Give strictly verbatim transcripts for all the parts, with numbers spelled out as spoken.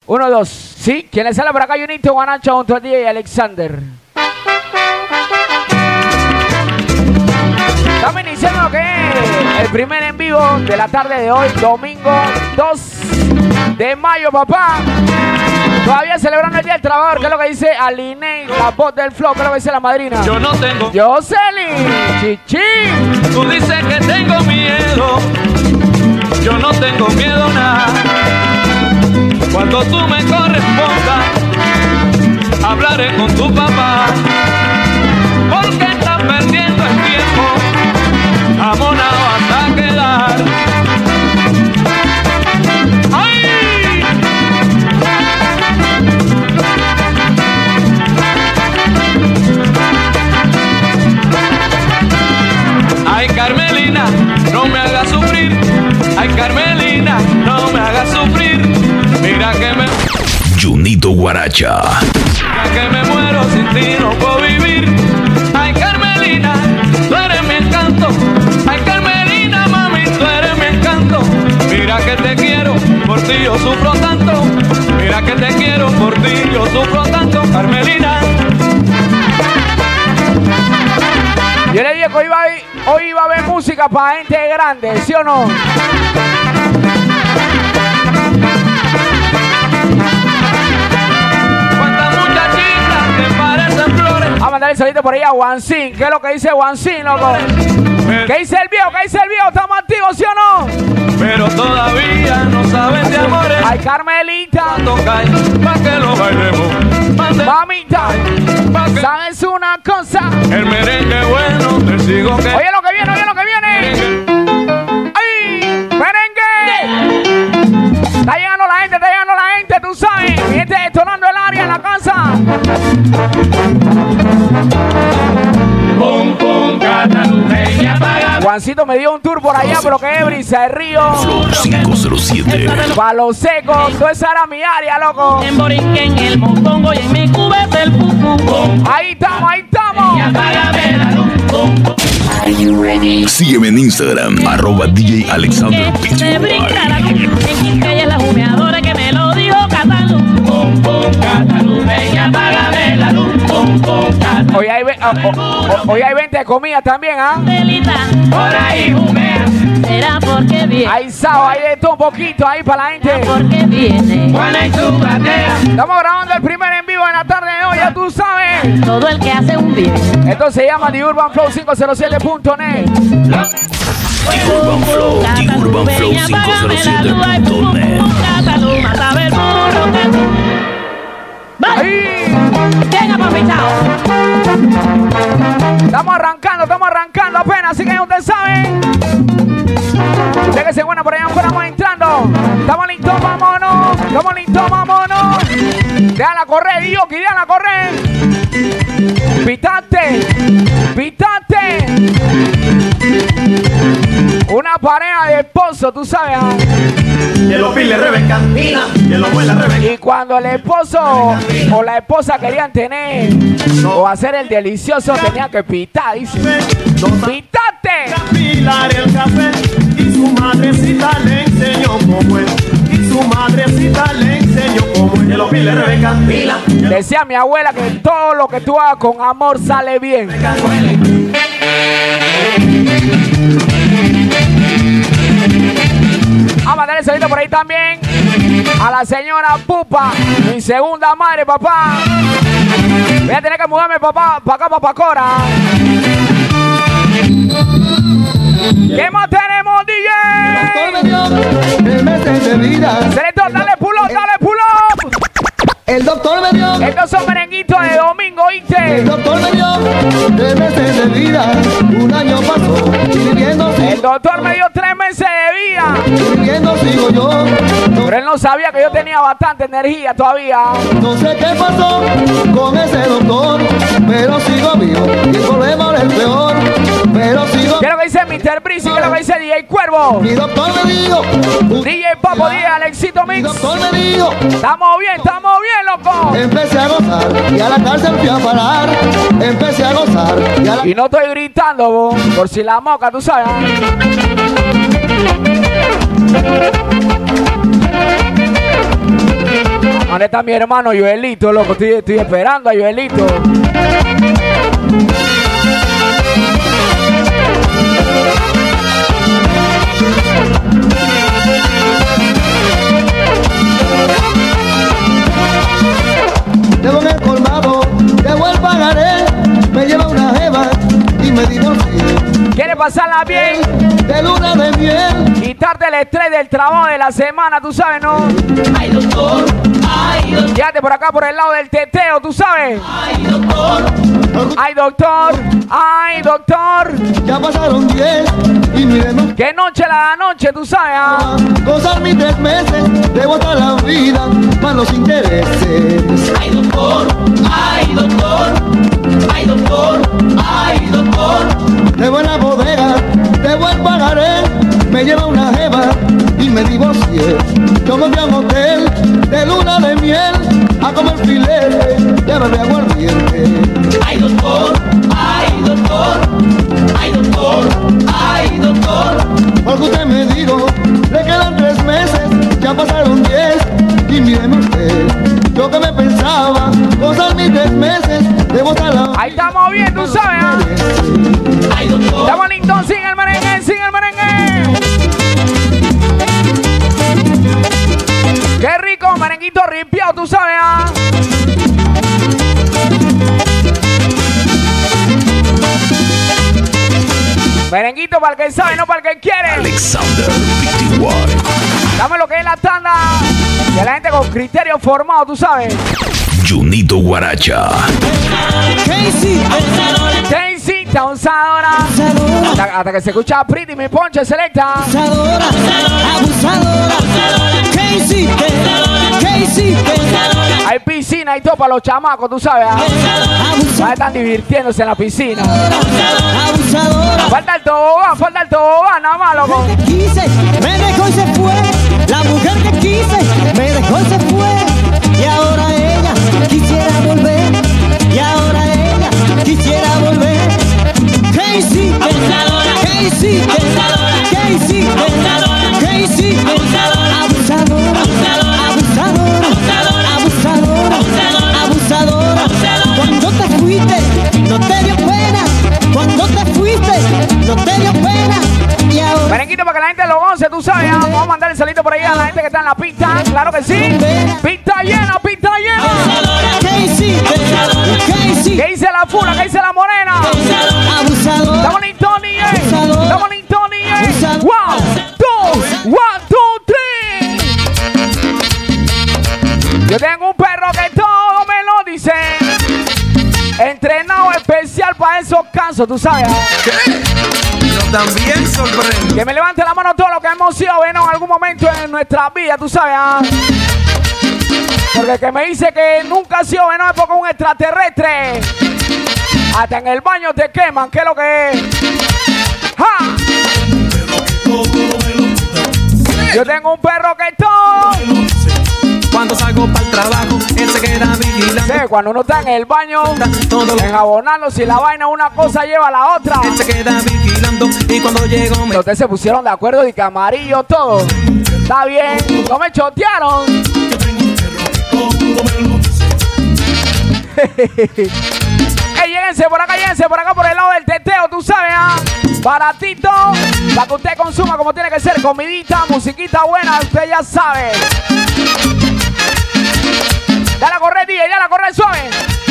Uno, dos. Sí, quien le sale por acá, Junito Guaracha junto al D J Alexander. Estamos iniciando lo que es el primer en vivo de la tarde de hoy, domingo dos de mayo, papá. Todavía celebrando el Día del Trabajador, que es lo que dice Aline, la voz del flow, que es lo que dice la madrina. Yo no tengo. Jocelyn, chichi. Tú dices que tengo miedo. Yo no tengo miedo nada. Cuando tú me correspondas, hablaré con tu papá. Porque estás perdiendo el tiempo, amonado hasta quedar. ¡Ay! Ay, Carmelina, no me hagas sufrir. Ay, Carmelina, no me hagas sufrir. Mira que me... Junito Guaracha. Mira que me muero sin ti, no puedo vivir. Ay, Carmelina, tú eres mi encanto. Ay, Carmelina, mami, tú eres mi encanto. Mira que te quiero, por ti yo sufro tanto. Mira que te quiero, por ti yo sufro tanto, Carmelina. Yo le dije que hoy iba a, hoy iba a haber música para gente grande, ¿sí o no? Cuántas muchachitas te parecen flores. Vamos a mandarle salito por ahí a Juancín. ¿Qué es lo que dice Juancín, loco? ¿Qué dice el viejo? ¿Qué dice el viejo? ¿Estamos activos, sí o no? Pero todavía no saben de amores. Ay, Carmelita. Cuando cae, pa' que lo bailemos. Mande, Mamita, pa' que ¿sabes una cosa? el merengue bueno, te sigo que... Oye lo que viene, oye lo que viene. Merengue. ¡Ay! ¡Merengue! Está llegando la gente, está llegando la gente, tú sabes. Mi gente detonando el área en la casa. Pum, pum, cataluña, paga. Juancito me dio un tour por allá, por lo que es Brisa de Río. Flow cinco cero siete. Palo Seco, toda esa era mi área, loco. En Borinquen, el mofongo y en mi cubeta el pupú. Ahí estamos, ahí estamos. Apágame la luz. Sígueme en Instagram, arroba D J Alexander Que se brinca la P T Y. luz. En Quincaya la humeadora que me lo dijo Catalu. Pum, pum, cataluña, apágame la luz. Pum, pum, cataluña. Hoy hay, ve- oh, oh, oh, hoy hay venta de comida también, ¿ah? Por ahí humea. Será porque viene. Hay sao, hay de todo un poquito ahí para la gente. Porque viene. Juana y tu batea. Estamos grabando el primer en vivo en la tarde de hoy, ya tú sabes. Todo el que hace un bien. Esto se llama The Urban Flow cinco cero siete punto net. The Urban Flow, The Urban Flow cinco cero siete punto net. Ahí. Venga, papi, chao. Estamos arrancando, estamos arrancando apenas, así que ustedes saben. Ustedes que se buena por allá afuera, vamos entrando. Estamos listos, vámonos. Estamos listos, vámonos. Déjala correr, Yoki, déjala correr. Pitate, pitate. Una pareja de esposo, tú sabes. ¿Ah? Y el opile Rebeca. Y el abuela Rebeca. Y cuando el esposo o la esposa querían tener o hacer el delicioso, tenían que pitar, dice. ¡Pitate! Pilar el café y su madrecita le enseñó cómo es. Y su madrecita le enseñó cómo es. Y el opile Rebeca. Decía mi abuela que todo lo que tú hagas con amor sale bien. Vamos a mandarle salito por ahí también a la señora Pupa, mi segunda madre, papá. Voy a tener que mudarme, papá, para acá, para Pacora. ¿Qué más tenemos, D J? El mes de vida. Selector, dale pull up, dale pull up. El doctor me dio. Estos son merenguitos de domingo, El ¿oíste? doctor me dio. Tres meses de vida. Un año pasó. Y viviendo El sigo. doctor me dio tres meses de vida. Y viviendo sigo yo. No, Pero él no sabía que yo tenía bastante energía todavía. no sé qué pasó con ese doctor. Pero sigo vivo. Y el problema es el peor. Pero sigo. ¿Qué es lo que dice mister Breezy? ¿Qué es lo que dice D J Cuervo? Mi doctor me dijo. D J Papo, D J Alexito Mi Mix. doctor me dijo. Estamos bien, estamos bien, loco. Empecé a gozar. Y a la cárcel fui a parar. Empecé a gozar. Y a la... Y no estoy gritando, bo, por si la moca, tú sabes. ¿Dónde está mi hermano Joelito, loco? Estoy, estoy esperando a Joelito. Debo en el colmado, debo el pagaré, me lleva una jeva y me divorcié. ¿Quiere pasarla bien? De luna de miel. Quitarte el estrés del trabajo de la semana, tú sabes, ¿no? Ay, doctor, ay, doctor. Quédate por acá, por el lado del teteo, tú sabes. Ay, doctor. Ay, doctor, ay, doctor. Ya pasaron diez y miremos. Qué noche la noche, tú sabes, ¿ah? Gozar mis tres meses, debo toda la vida, más los intereses. Ay, doctor, ay, doctor. Ay, doctor, ay, doctor. Debo en la bodega, debo el pagaré, me lleva una jeva y me divorcié. Yo me fui a un hotel de luna de miel a comer filete de bebé aguardiente. Ay, doctor, ay, doctor. Ay, doctor, ay, doctor. Porque usted me dijo, le quedan tres meses, ya pasaron diez y míreme usted. Yo que me pensaba, gozar mis tres meses, debo estar la... Ahí estamos bien, tú sabes, ¿ah? Ay, doctor. Estamos listos, sin el merengue, sin el merengue. Qué rico, merenguito rimpiado, tú sabes, ¿ah? Merenguito para el que sabe, no para el que quiere. Alexander P T Y. Dame lo que es la tanda de la gente con criterio formado, tú sabes. Junito Guaracha. Casey, Casey, abusadora. Hasta, hasta que se escucha Pretty, mi ponche selecta. abusadora, abusadora, Casey, Casey, Hay piscina y todo para los chamacos, tú sabes. ¿Ah? Ya están divirtiéndose en la piscina. abusadora. Falta el tobogán, falta el tobogán, nada más, loco. Quise, me dejó y se fue. La mujer que quise, me dejó y se fue. Y ahora ella quisiera volver. Y ahora ella quisiera volver. Casey, Abusadora. Casey, Abusadora. Casey, Abusadora. Casey, Abusadora. abusadora, Abusadora. abusadora, Abusadora. abusadora, abusadora. Abusadora. Cuando te fuiste, no te dio pena. Cuando te fuiste, no te dio pena. Y ahora Merenguito para que la gente lo goce, tú sabes. ¿Ah? Vamos a mandar el salito por ahí a la gente que está en la pista. Claro que sí. Pista llena, pista llena. Casey, Casey, ¿Qué dice la fula? ¿Qué dice la morena? abusadora. Estamos listos, Tony. Estamos listos, Tony. One, two, one, two, three. Yo tengo un perro que todo me lo dice. Entrenado especial para esos casos, tú sabes. Pero también sorprende. Que me levante la mano todo lo que hemos sido bueno, en algún momento en nuestra vida, tú sabes. ¿Ah? Porque el que me dice que nunca ha sido bueno es porque es un extraterrestre. Hasta en el baño te queman, ¿qué es lo que es? ¡Ja! Yo tengo un perro que todo. Cuando salgo para el trabajo, él se queda vigilando. Sí, cuando uno está en el baño, Todo lo enjabonando, si la vaina una cosa lleva a la otra. él se queda vigilando. Y cuando llego me... Ustedes se pusieron de acuerdo y que amarillo todo. Está bien, no me chotearon. Ey, lléguense por acá, lléguense por acá por el lado del teteo, tú sabes, ¿ah? Baratito, para que usted consuma como tiene que ser, comidita, musiquita buena, usted ya sabe. Dale a correr, D J, dale a correr suave.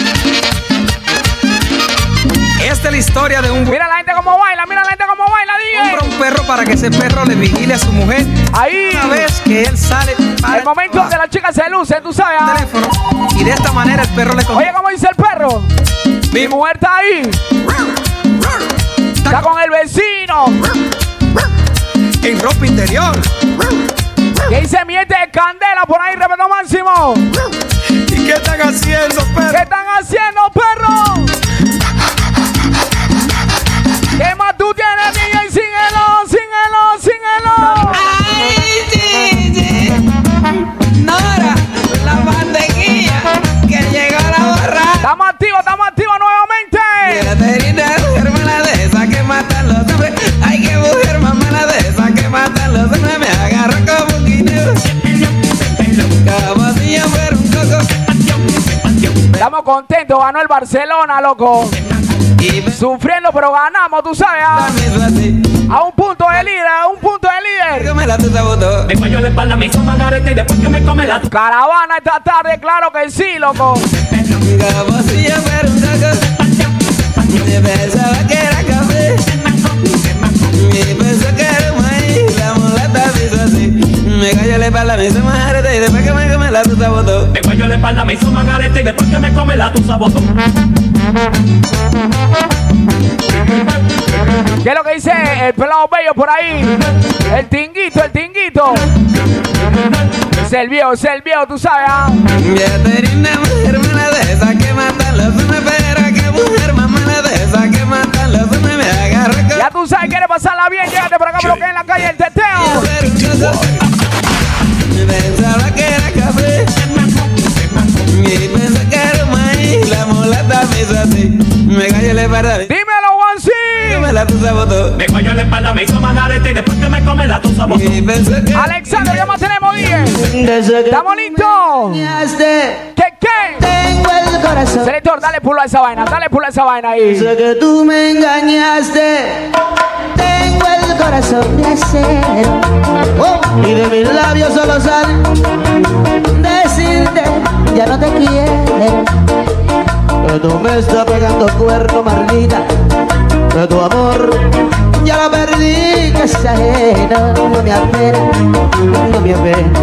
Esta es la historia de un Mira la gente como baila, mira la gente como baila, compra D J. un perro para que ese perro le vigile a su mujer. Ahí, Una vez que él sale para el momento donde las chicas se lucen, tú sabes, ¿ah? teléfono y de esta manera el perro le Oye, coge. ¿cómo dice el perro? Mi mujer está ahí, está con el vecino. En ropa interior. Que dice miente de candela por ahí, respeto máximo. ¿Y qué están haciendo, ¿Qué perro? están haciendo, perro? ¿Qué más tú tienes, D J? Síguelo, síguelo, síguelo. Ay, sí, sí. Nora, la bandeguilla que llegó a la borra. Estamos activos, estamos activos nuevamente. La terita hermana de esa que matan los hombres. Ay, qué mujer mamana de esa que matan los hombres. Me agarró como un guineo. Como si yo fuera un Estamos contentos, ganó el Barcelona, loco. Sufriendo, pero ganamos, tú sabes. ¿Ah? A un punto de líder, a un punto de líder. Caravana esta tarde, claro que sí, loco. Pensaba que era café y pensó que era maíz. La mulata me hizo así. Me cayó la espalda, me hizo majarete y después que me come la tusa botó. Me cayó la espalda, me hizo majarete y después que me come la tusa botó. ¿Qué es lo que dice el pelado bello por ahí? El tinguito, el tinguito. Es el viejo, es el viejo, tú sabes. ¿Ah? Ya tenía una mujer mala de esa que matan los hombres, pero que mujer más mala de esa que matan los hombres, me agarra con... Ya tú sabes, quieres pasarla bien, llévate por acá, bloquea en la calle el teteo. Pensaba que era café y pensé que era maíz. La mulata me hizo así. Me cayó la espalda. Dímelo, Wansi. Me la tusa botó. Me cayó la espalda, me hizo majarete y después que me come la tusa botó. Y pensé que... Alexander, ¿qué más tenemos, dije? ¿Estamos listos? ¿Qué, qué? Tengo el corazón. Selector, dale pulo a esa vaina, dale pulo a esa vaina ahí. Sé que tú me engañaste. Tengo el corazón de acero. Oh, y de mis labios solo sale decirte, ya no te quiero. Que tú me estás pegando cuerno, Marlita. Que tu amor ya lo perdí, que es ajeno. No me apena, no me apena.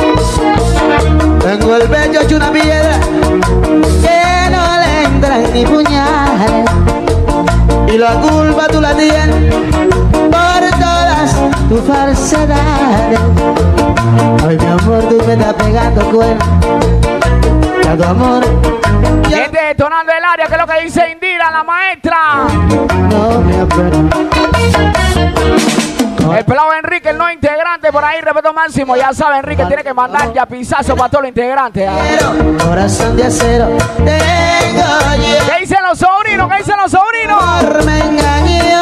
Tengo el pecho hecho una piedra que no le entran ni puñales. Y la culpa tú la tienes por todas tus falsedades. Ay, mi amor, tú me estás pegando cuerno. Que tu amor ya... Gente detonando el área, que es lo que dice Indira, la maestra. No me apena. El pelado Enrique, el no integrante por ahí, respeto máximo. Ya sabe, Enrique tiene que mandar ya pisazo para todos los integrantes. ¿Eh? Corazón de acero, tengo yo. ¿Qué dicen los sobrinos? ¿Qué dicen los sobrinos? Me engañó.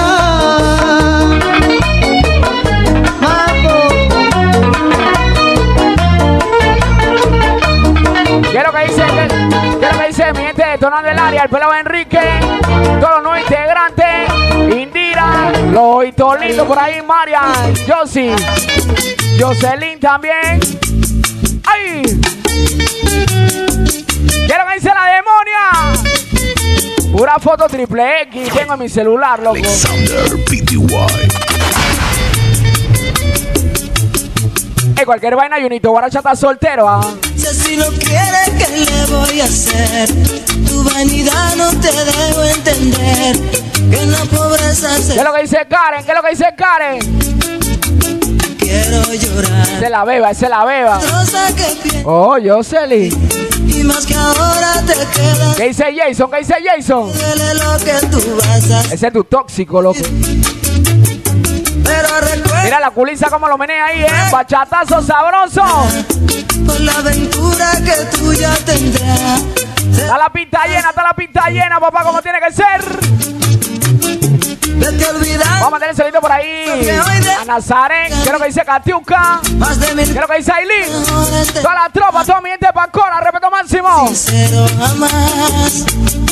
¿Qué es lo que dice? ¿Qué, qué es lo que dice mi gente detonando el área? El pelado Enrique, todos los nuevos integrantes, Indira, los Hitolitos por ahí, Marian, Josie, Jocelyn también. ¡Ay! ¿Qué es lo que dice la demonia? Pura foto triple X tengo en mi celular, loco. Alexander P T Y. Eh, cualquier vaina, Junito Guaracha está soltero, ¿ah? Si así lo quieres, ¿qué le voy a hacer? Tu vanidad no te dejo entender que la pobreza se... ¿Qué es lo que dice Karen? ¿Qué es lo que dice Karen? Quiero llorar. Se la beba, esa es la beba. Oh, Jocelyn. Y más que ahora te queda. ¿Qué dice Jason? ¿Qué dice Jason? Lo que tú vas a hacer. Ese es tu tóxico, loco. Pero recuerda. Mira la culisa como lo menea ahí, ¿eh? Bachatazo sabroso. Por la aventura que tú ya tendrás. Está la pinta llena, está la pinta llena, papá, como tiene que ser. Vamos a mantener el solito por ahí. A Nazaret, ¿qué es lo que dice Katiuka? ¿Qué es lo que dice Aileen? Toda la tropa, toda mi gente de Pancora, respeto máximo. Sincero jamás.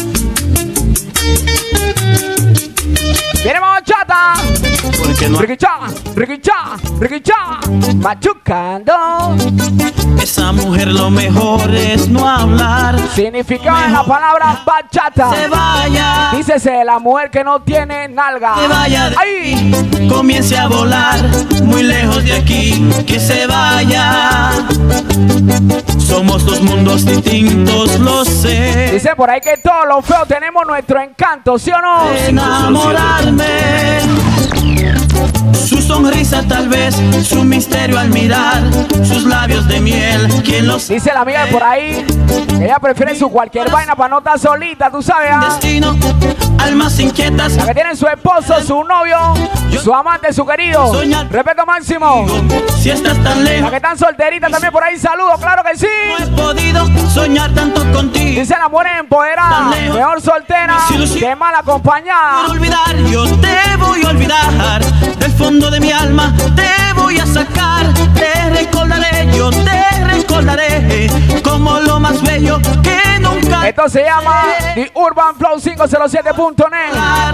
Viene bachata. No... Riquichá, riquichá, riquichá, machucando. Esa mujer lo mejor es no hablar. Significado en la palabra bachata. Se vaya. Dícese la mujer que no tiene nalga. Se vaya de ¡ay! Aquí, comience a volar muy lejos de aquí. Que se vaya. Somos dos mundos distintos, lo sé. Dice por ahí que todos los feos tenemos nuestro encanto, ¿sí o no? Enamorarme. Su sonrisa tal vez, su misterio al mirar, sus labios de miel, ¿quién los sabe? Dice la amiga de por ahí que ella prefiere su cualquier vaina para no estar solita, tú sabes, ¿ah? Destino, almas inquietas. La que tienen su esposo, su novio, su amante, su querido. Respeto máximo. Si estás tan lejos. La que están solteritas también por ahí, saludos, claro que sí. No he podido soñar tanto contigo. Dice la mujer empoderada, mejor soltera que mal acompañada. Por olvidar, yo te voy a olvidar. Del fondo de mi alma te voy a sacar. Te recordaré, yo te recordaré como lo más bello que nunca Esto se llama The Urban Flow cinco cero siete punto net.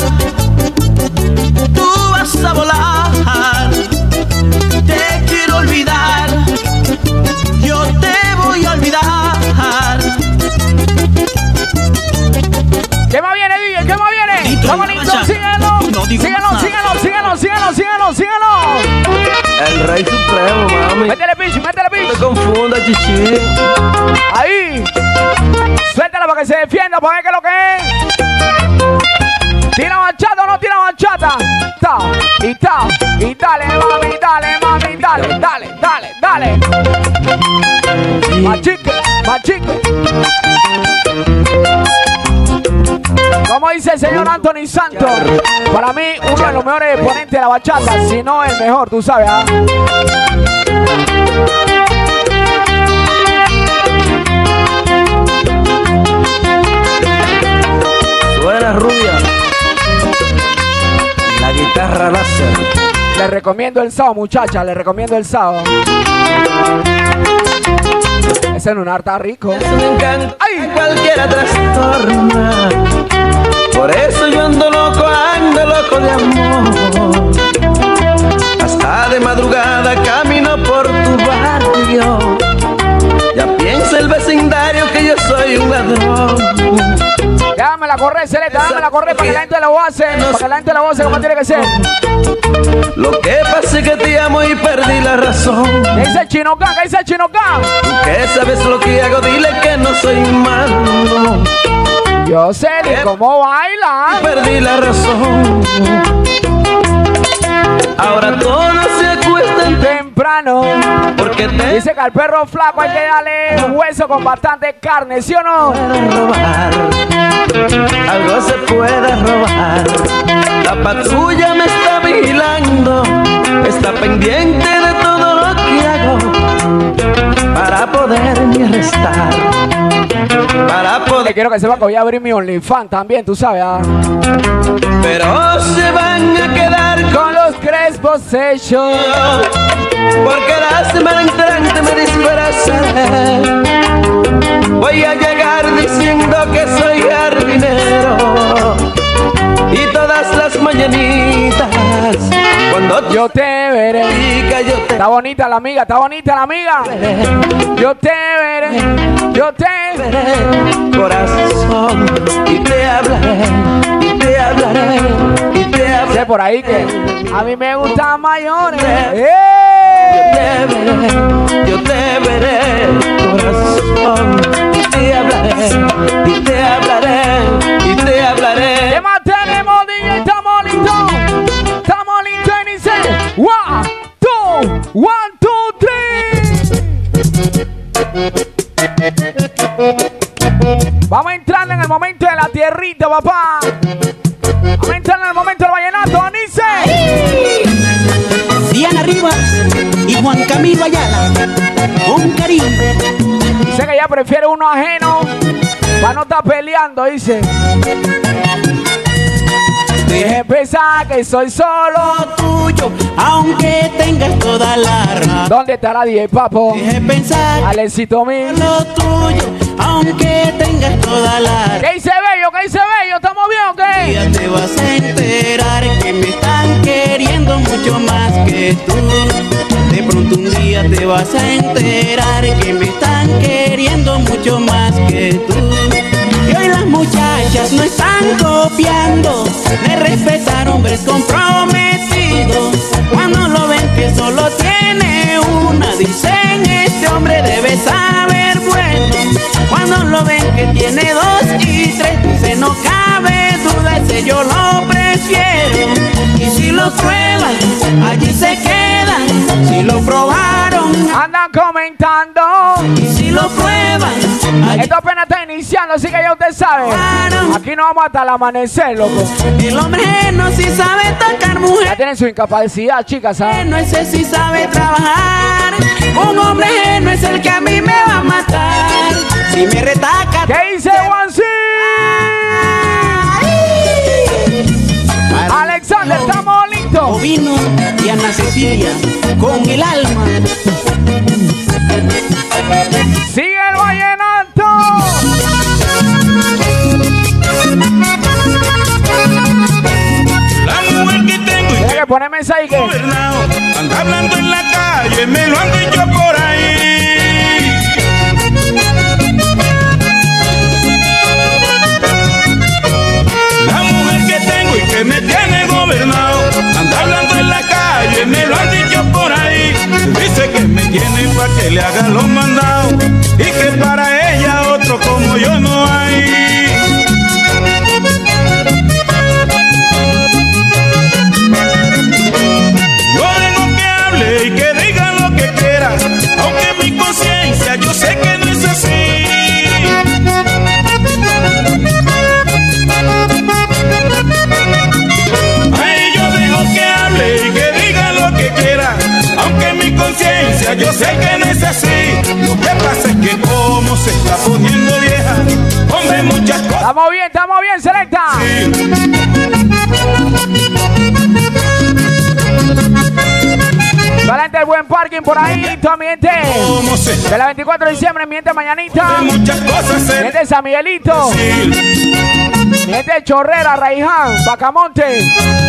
Tú vas a volar, te quiero olvidar, yo te voy a olvidar. ¿Qué más viene, D J? ¿Qué más viene? Vamos, listo, síguelo. Síguelo, síguelo, síguelo, síguelo, síguelo, síguelo. El rey supremo, mami. Métele pinche, métele pinche. No te confunda, chichi. Ahí. Suéltala para que se defienda, para ver qué es lo que es. Tira bachata o no tira bachata. Ta, y ta, y dale, mami, dale, mami, dale, dale, dale, dale. Machique, machique. Como dice el señor Anthony Santos, para mí uno de los mejores exponentes de la bachata, si no el mejor, tú sabes, ¿ah? Suena rubia. La guitarra láser. Le recomiendo el sábado, muchacha, le recomiendo el sábado. Ese lunar está rico. Es un encanto. ¡Ay! Cualquiera trastorna. Por eso yo ando loco, ando loco de amor. Hasta de madrugada camino por tu barrio. Ya piensa el vecindario que yo soy un ladrón. Déjame la correr, Celeta, déjame la correr para que la gente lo hace, para que la gente lo hace como tiene que ser. Lo que pasa es que te amo y perdí la razón. ¿Qué dice el Chino Gang? ¿Qué dice el Chino Gang? Tú que sabes lo que hago, dile que no soy malo. Yo sé de cómo baila. Perdí la razón. Ahora todos se acuestan temprano. Porque te dice que al perro flaco hay que darle un hueso con bastante carne, ¿sí o no? robar. Algo se puede robar. La patrulla me está vigilando. Está pendiente de todo lo que hago. Para poderme arrestar. Para poder. Quiero que sepa que voy a abrir mi OnlyFans también, tú sabes, ¿ah? Pero se van a quedar con los crespos hechos. Porque la semana entrante me disfrazaré. Voy a llegar diciendo que soy jardinero. Y todas las mañanitas cuando yo te veré. Diga, yo te está bonita la amiga, está bonita la amiga. veré. Yo te veré, yo te veré, corazón, y te hablaré, y te hablaré, y te hablaré. Sé por ahí que a mí me gustan mayores. ¡Eh! Yo te veré, yo te veré, corazón, y te hablaré, y te hablaré, y te hablaré. ¿Qué más tenemos, D J? Estamos listos, estamos listos y dice one, two, one, two, three. Vamos entrando en el momento de la tierrita, papá. Vamos entrando en el momento del vallenato, Anice. Diana Rivas y Juan Camilo Ayala, un cariño. Dice que ella prefiere uno ajeno para no estar peleando, dice. Deje pensar que soy solo tuyo, aunque tengas toda la razón. ¿Dónde estará D J Papo? Deje pensar Alecito mío. lo tuyo, aunque tengas toda la razón. ¿Qué dice Bello? ¿Qué dice Bello? ¿Estamos bien o qué? Ya te vas a enterar que me están queriendo mucho más que tú. De pronto un día te vas a enterar que me están queriendo mucho más que tú. Y hoy las muchachas no están copiando de respetar hombres comprometidos. Cuando lo ven que solo tiene una, dicen este hombre debe saber bueno. Cuando lo ven que tiene dos y tres, dicen no cabe duda, ese yo lo prefiero. Y si lo prueban, allí se quedan. Si lo probaron, andan comentando. Y si lo prueban, allí esto apenas está iniciando, así que ya usted sabe. Aquí no vamos hasta el amanecer, loco. el hombre no si sabe tocar mujer. Ya tienen su incapacidad, chicas, ¿sabes? No es el si sabe trabajar. Un hombre no es el que a mí me va a matar. Si me retaca. ¿Qué dice Juanci? Alexander, estamos listos. Vino y Ana Cecilia con el alma. Sigue el vallenato. que poner mensaje que anda hablando en la calle, me lo han dicho por ahí. La mujer que tengo y que me tiene gobernado, anda hablando en la calle, me lo han dicho por ahí. Dice que me tiene para que le haga los mandados y que para ella otro como yo no hay. Yo dejo que hable y que diga lo que quiera, aunque mi conciencia yo sé que no es así. Ay, yo dejo que hable y que diga lo que quiera, aunque mi conciencia yo sé que no es así. Lo que pasa es que como se está poniendo vieja, hombre, muchas cosas. Estamos bien, estamos bien, Selecta. Sí. Excelente, el buen parking por ahí, toda mi gente. De la veinticuatro de diciembre, mi gente Mañanita. Mi gente de San Miguelito. Mi gente de Chorrera, Raiján, Bacamonte.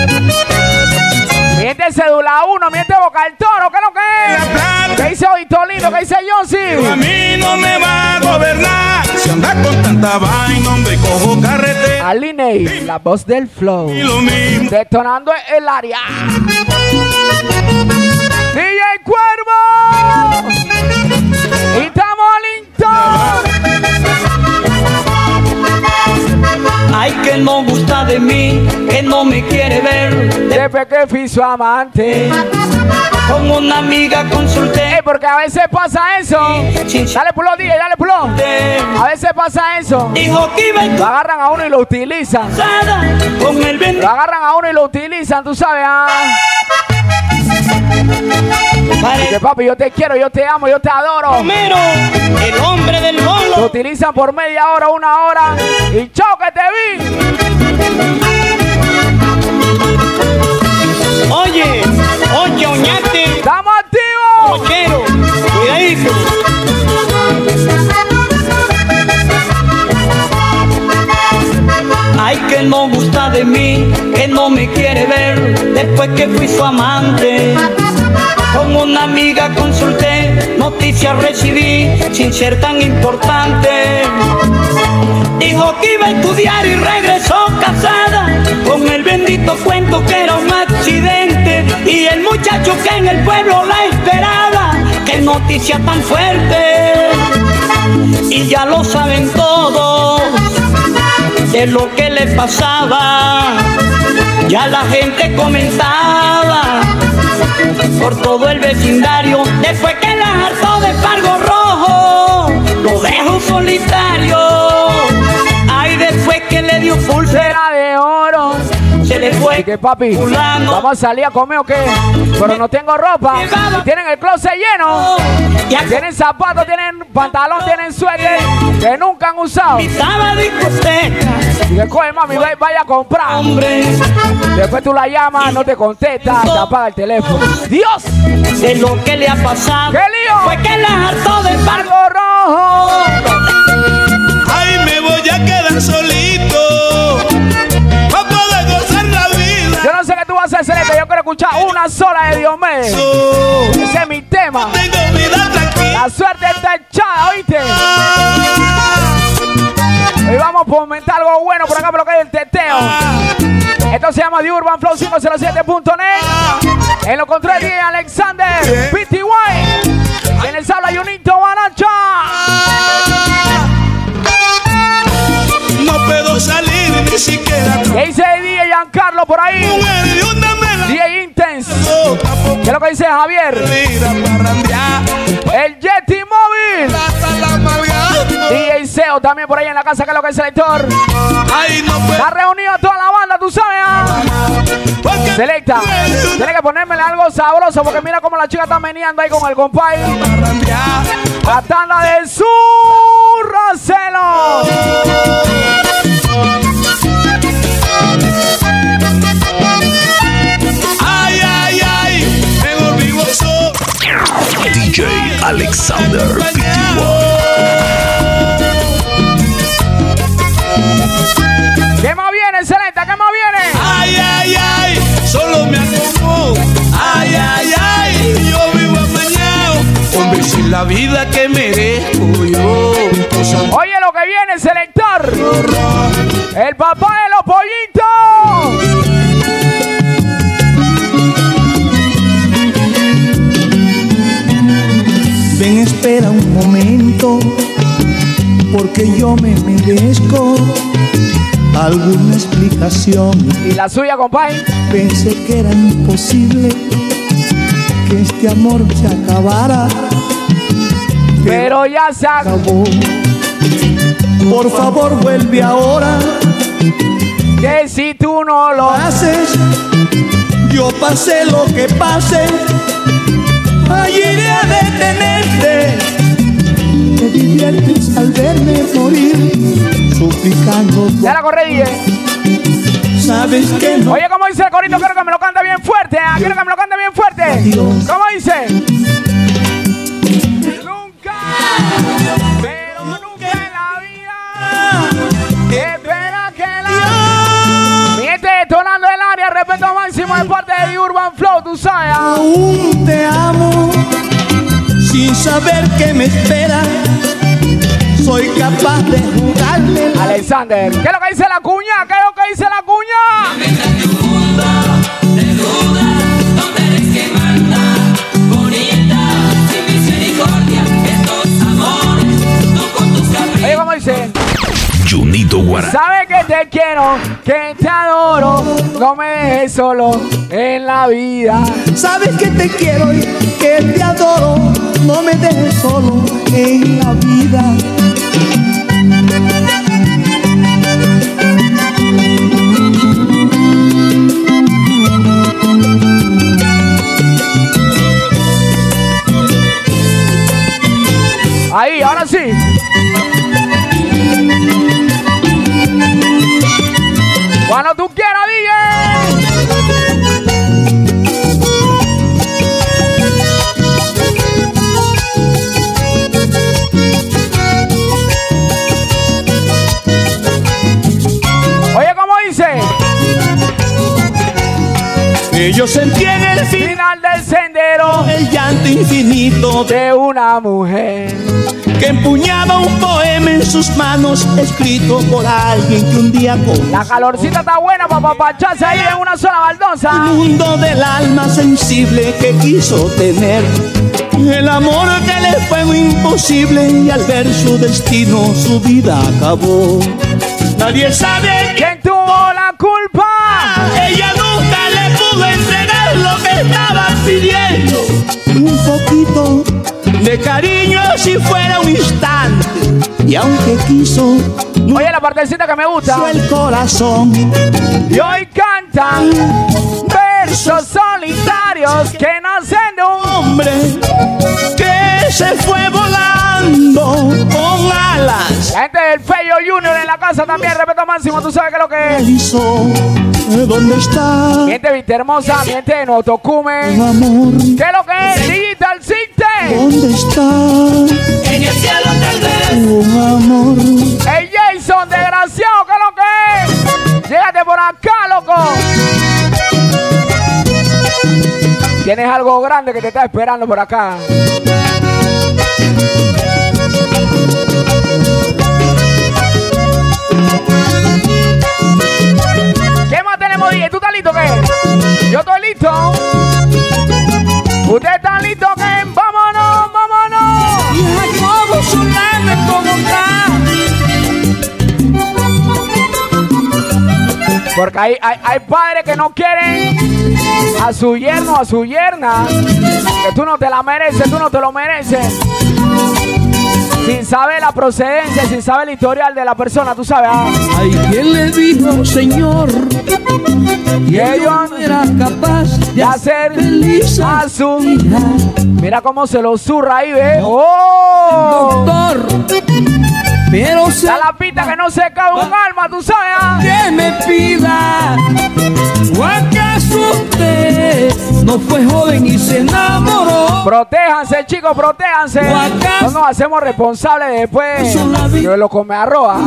Mi gente de Cédula uno, mi gente de Boca del Toro, ¿qué es lo que es? ¿Qué dice Oitolino? ¿Qué dice Johnson? A mí no me va a gobernar si anda con tanta vaina, hombre, cojo carretera. Alinei, la voz del flow. Y lo mismo. Detonando el área. D J Cuervo. Y estamos listos. Ay, que no gusta de mí, que no me quiere ver. Después que fui su amante, con una amiga consulté. Ey, porque a veces pasa eso. Sí, sí. Dale pulo, D J, dale pulo. A veces pasa eso. Dijo que iba Lo agarran a uno y lo utilizan. con el vento. Lo agarran a uno y lo utilizan, tú sabes. Ah. Que papi, yo te quiero, yo te amo, yo te adoro. Romero, el hombre del Lo bolo. utilizan por media hora, una hora. Y chao que te vi. Oye, oye, Oñate. ¡Estamos activos! Rochero, cuidadito. Ay, que no gusta de mí, que no me quiere ver. Después que fui su amante, con una amiga consulté, noticias recibí sin ser tan importante. Dijo que iba a estudiar y regresó casada, con el bendito cuento que era un accidente. Y el muchacho que en el pueblo la esperaba, qué noticia tan fuerte. Y ya lo saben todos de lo que le pasaba. Ya la gente comentaba por todo el vecindario. Después que la hartó de Fargo Rojo, lo dejó solitario. Ay, después que le dio pulsera de oro, se le fue. ¿Y qué, papi? Fulano. ¿Vamos a salir a comer o qué? Pero no tengo ropa. Y tienen el closet lleno. Tienen zapatos, tienen pantalón, tienen suéter que nunca han usado. Estaba discoteca. Y que coge, mami, vaya, vaya a comprar. Hombre. Después tú la llamas, no te contesta, te apaga el teléfono. ¡Dios! De lo que le ha pasado. ¡Qué lío! Fue que la hartó de Fargo Fargo Rojo. Ay, me voy a quedar solito para poder gozar la vida. Yo no sé qué tú vas a hacer, yo quiero escuchar una sola de Diomedes. Ese es mi tema. Tengo vida tranquila. La suerte está echada, ¿oíste? Hoy vamos a fomentar algo bueno por acá, por lo que hay el teteo. Esto se llama The Urban Flow cinco cero siete punto net. En los controles de Alexander P T Y. En el sala Junito Banacha. No puedo salir ni siquiera. ¿Qué dice D J Giancarlo por ahí? D J Intense. ¿Qué es lo que dice Javier? El Yeti Móvil. D J Seo también por ahí en la casa, que es lo que dice el lector. Está reunido toda la banda, tú sabes. ¿Ah? Selecta. Tiene que ponérmele algo sabroso porque mira cómo la chica está meneando ahí con el compay. La tanda de su Roselo. Ay, ay, ay, me volví gozoso. D J Alexander P T ¿Qué más viene, Selecta? ¿Qué más viene? Ay, ay, ay, solo me acomodo. la vida que merezco yo. Oye lo que viene, selector. El papá de los pollitos. Ven, espera un momento, porque yo me merezco alguna explicación. ¿Y la suya, compadre? Pensé que era imposible que este amor se acabara, pero ya se acabó. Por favor, vuelve ahora, que si tú no lo haces, yo pasé lo que pase, allí iré a detenerte. Te diviertes al verme morir, suplicando. Ya la corre, D J. Sabes que no. Oye, ¿cómo dice el corito? Quiero que me lo cante bien fuerte. ¿eh? Quiero que me lo cante bien fuerte. Adiós. ¿Cómo dice? Nunca, pero nunca en la vida. Espera que la. Mi gente detonando el área. Respeto máximo de parte de Urban Flow, tú sabes. Aún te amo, sin saber qué me espera. Soy capaz de jugarme. Alexander, ¿qué es lo que dice la cuña? ¿Qué es lo que dice la cuña? En tu mundo de dudas, donde eres que manda, bonita, sin misericordia, estos amores, tú con tus caprichos. Oye, ¿cómo dice? Junito Guará. Sabe que te quiero, que te adoro, no me dejes solo en la vida. Sabes que te quiero y que te adoro, no me dejes solo en la vida. Ahí, ahora sí. Cuando tú quieras, D J. Oye, ¿cómo dice? Que yo sentí en el final del sendero el llanto infinito de una mujer que empuñaba un poema en sus manos, escrito por alguien que un día conoció. La calorcita está buena para papacharse ahí en una sola baldosa. El mundo del alma sensible que quiso tener, el amor que le fue muy imposible, y al ver su destino su vida acabó. Nadie sabe quién tuvo la culpa. Ella nunca le pudo entregar lo que estaba pidiendo. Un poquito de cariño si fuera un instante, y aunque quiso. Oye, la partecita que me gusta. El corazón. Y hoy cantan versos solitarios que nacen de un hombre que se fue volando con alas. La gente del Feyo Junior en la casa también, respeto máximo, tú sabes qué es lo que es. Hizo, ¿dónde está? Mi gente Vista Hermosa, mi gente de Notocume. Amor. ¿Qué es lo que es? Digital City. ¿Dónde está? En el cielo tal vez. Un amor. El Jason, desgraciado, ¿qué es lo que es? Llégate por acá, loco. Tienes algo grande que te está esperando por acá. ¿Qué más tenemos, D J? ¿Tú estás listo qué? Yo estoy listo. ¿Usted está listo qué? ¡Vámonos, vámonos! Y como sonando como acá. Porque hay, hay, hay padres que no quieren a su yerno, a su yerna, que tú no te la mereces, tú no te lo mereces. Sin saber la procedencia, sin saber el historial de la persona, tú sabes. Ah. Ay, ¿quién le dijo, señor? Y ellos no era capaz de hacer feliz a su hija. Mira cómo se lo zurra ahí, ¿ves? ¡Oh! Doctor, pero se da la pita que no se cabe un alma, tú sabes. Ah. Que me pida. ¿O acaso usted no fue joven y se enamoró? Protéjanse, chicos, protéjanse. No nos hacemos responsables después de lo come arroz.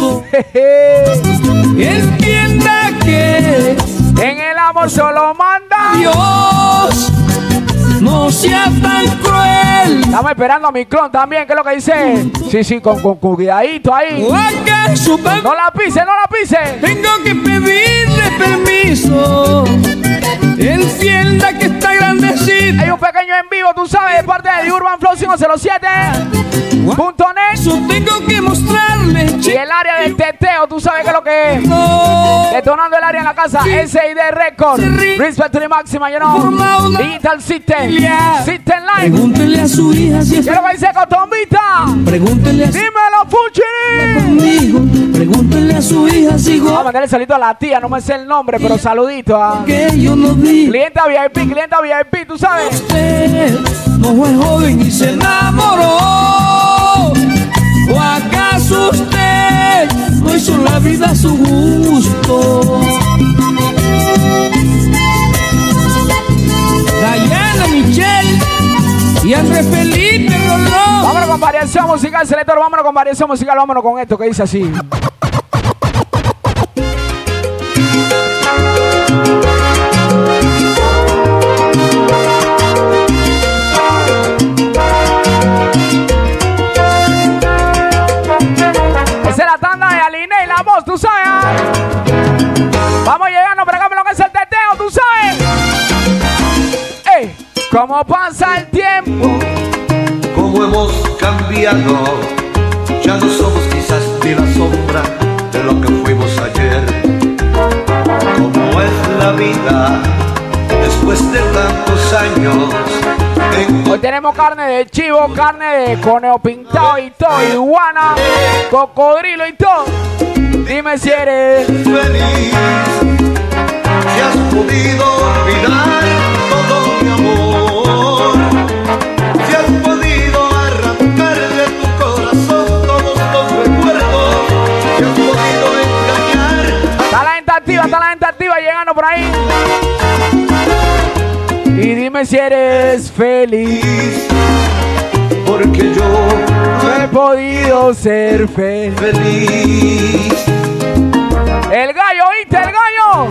Entienda que en el amor solo manda Dios. No No seas tan cruel. Estamos esperando a mi clon también, ¿qué es lo que dice? Sí, sí, con, con, con cuidadito ahí. ¿Acaso no la pise, no la pise. Tengo que pedirle permiso. El fiel da que está grandecito. Hay un pequeño en vivo, tú sabes, de parte de Urban Flow cinco cero siete punto net. Tengo que mostrarle. Y el área del teteo, tú sabes qué es lo que es. Detonando el área en la casa. S I D Record. Respect to the máxima, you know. Digital System. System Live. Pregúntele a su hija si es. ¿Qué es lo que dice Cotombita? Pregúntele a su... Dímelo, Fuchini. Conmigo. Pregúntele a su hija si... Vamos a mandarle saludito a la tía, no me sé el nombre, pero saludito a... Que yo no vi. Clienta V I P, clienta V I P, tú sabes. Usted no fue joven y se enamoró. ¿O acaso usted no hizo la vida a su gusto? Diana, Michelle y Andrés Felipe Rolón. Vámonos con variación musical, selector. Vámonos con variación musical. Vámonos con esto que dice así. Tú sabes, ¿eh? Vamos llegando, pero acá lo que es el teteo, tú sabes. ¡Ey! ¿Cómo pasa el tiempo? ¿Cómo hemos cambiado? Ya no somos quizás ni la sombra de lo que fuimos ayer. ¿Cómo es la vida después de tantos años? Hoy tenemos carne de chivo, carne de conejo pintado y todo, iguana, cocodrilo y todo. Dime si eres feliz, si has podido olvidar todo mi amor, si has podido arrancar de tu corazón todos los recuerdos, si has podido engañar. Está la gente activa, está la gente activa llegando por ahí. Y dime si eres feliz, porque yo no he podido ser feliz. feliz. El gallo, ¿viste? El gallo.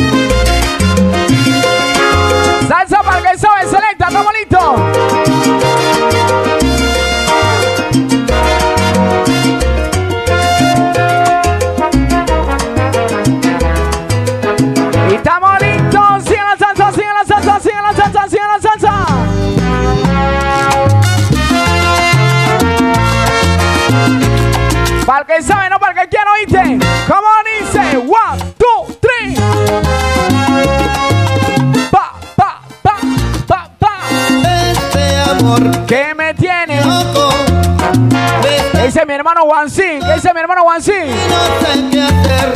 Salsa para el que sabe, selecta, ¿estamos listos? Y estamos listos. Sigue la salsa, sigue la salsa, sigue la salsa, sigue la salsa. Para el que sabe, no para el que quiere, ¿oíste? ¿Cómo dice? One, two, three. Pa, pa, pa, pa, pa. Este amor ¿Qué me tiene? loco. ¿Qué dice mi hermano Juancín? ¿Qué dice mi hermano Juancín? No sé qué hacer.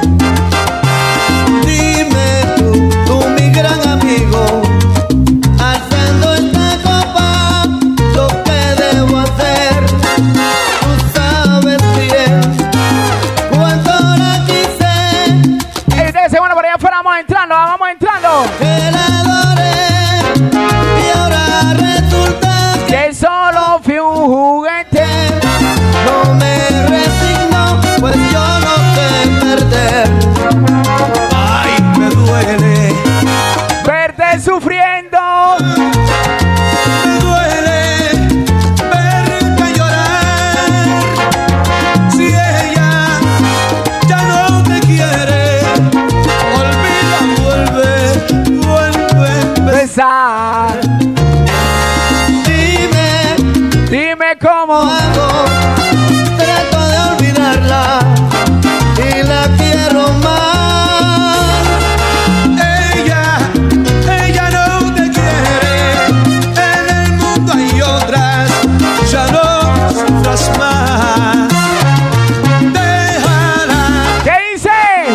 Dime tú, tú mi gran amigo, alzando esta copa, lo que debo hacer. Tú sabes bien cuánto la quise. Ey, ustedes, bueno, por allá afuera vamos entrando, vamos entrando. Que la adoré y ahora resulta Que solo fui un juguete. no me resigno, pues yo no sé perder. Ay, me duele, Verte sufriendo. me duele verte llorar. Si ella ya no te quiere, olvida, vuelve, vuelve a empezar. Besar. Dime, Dime cómo. hago, trato de olvidarla y la quiero más. Ella, ella no te quiere, en el mundo hay otras, ya no sufras más. Déjala, ¿Qué dice?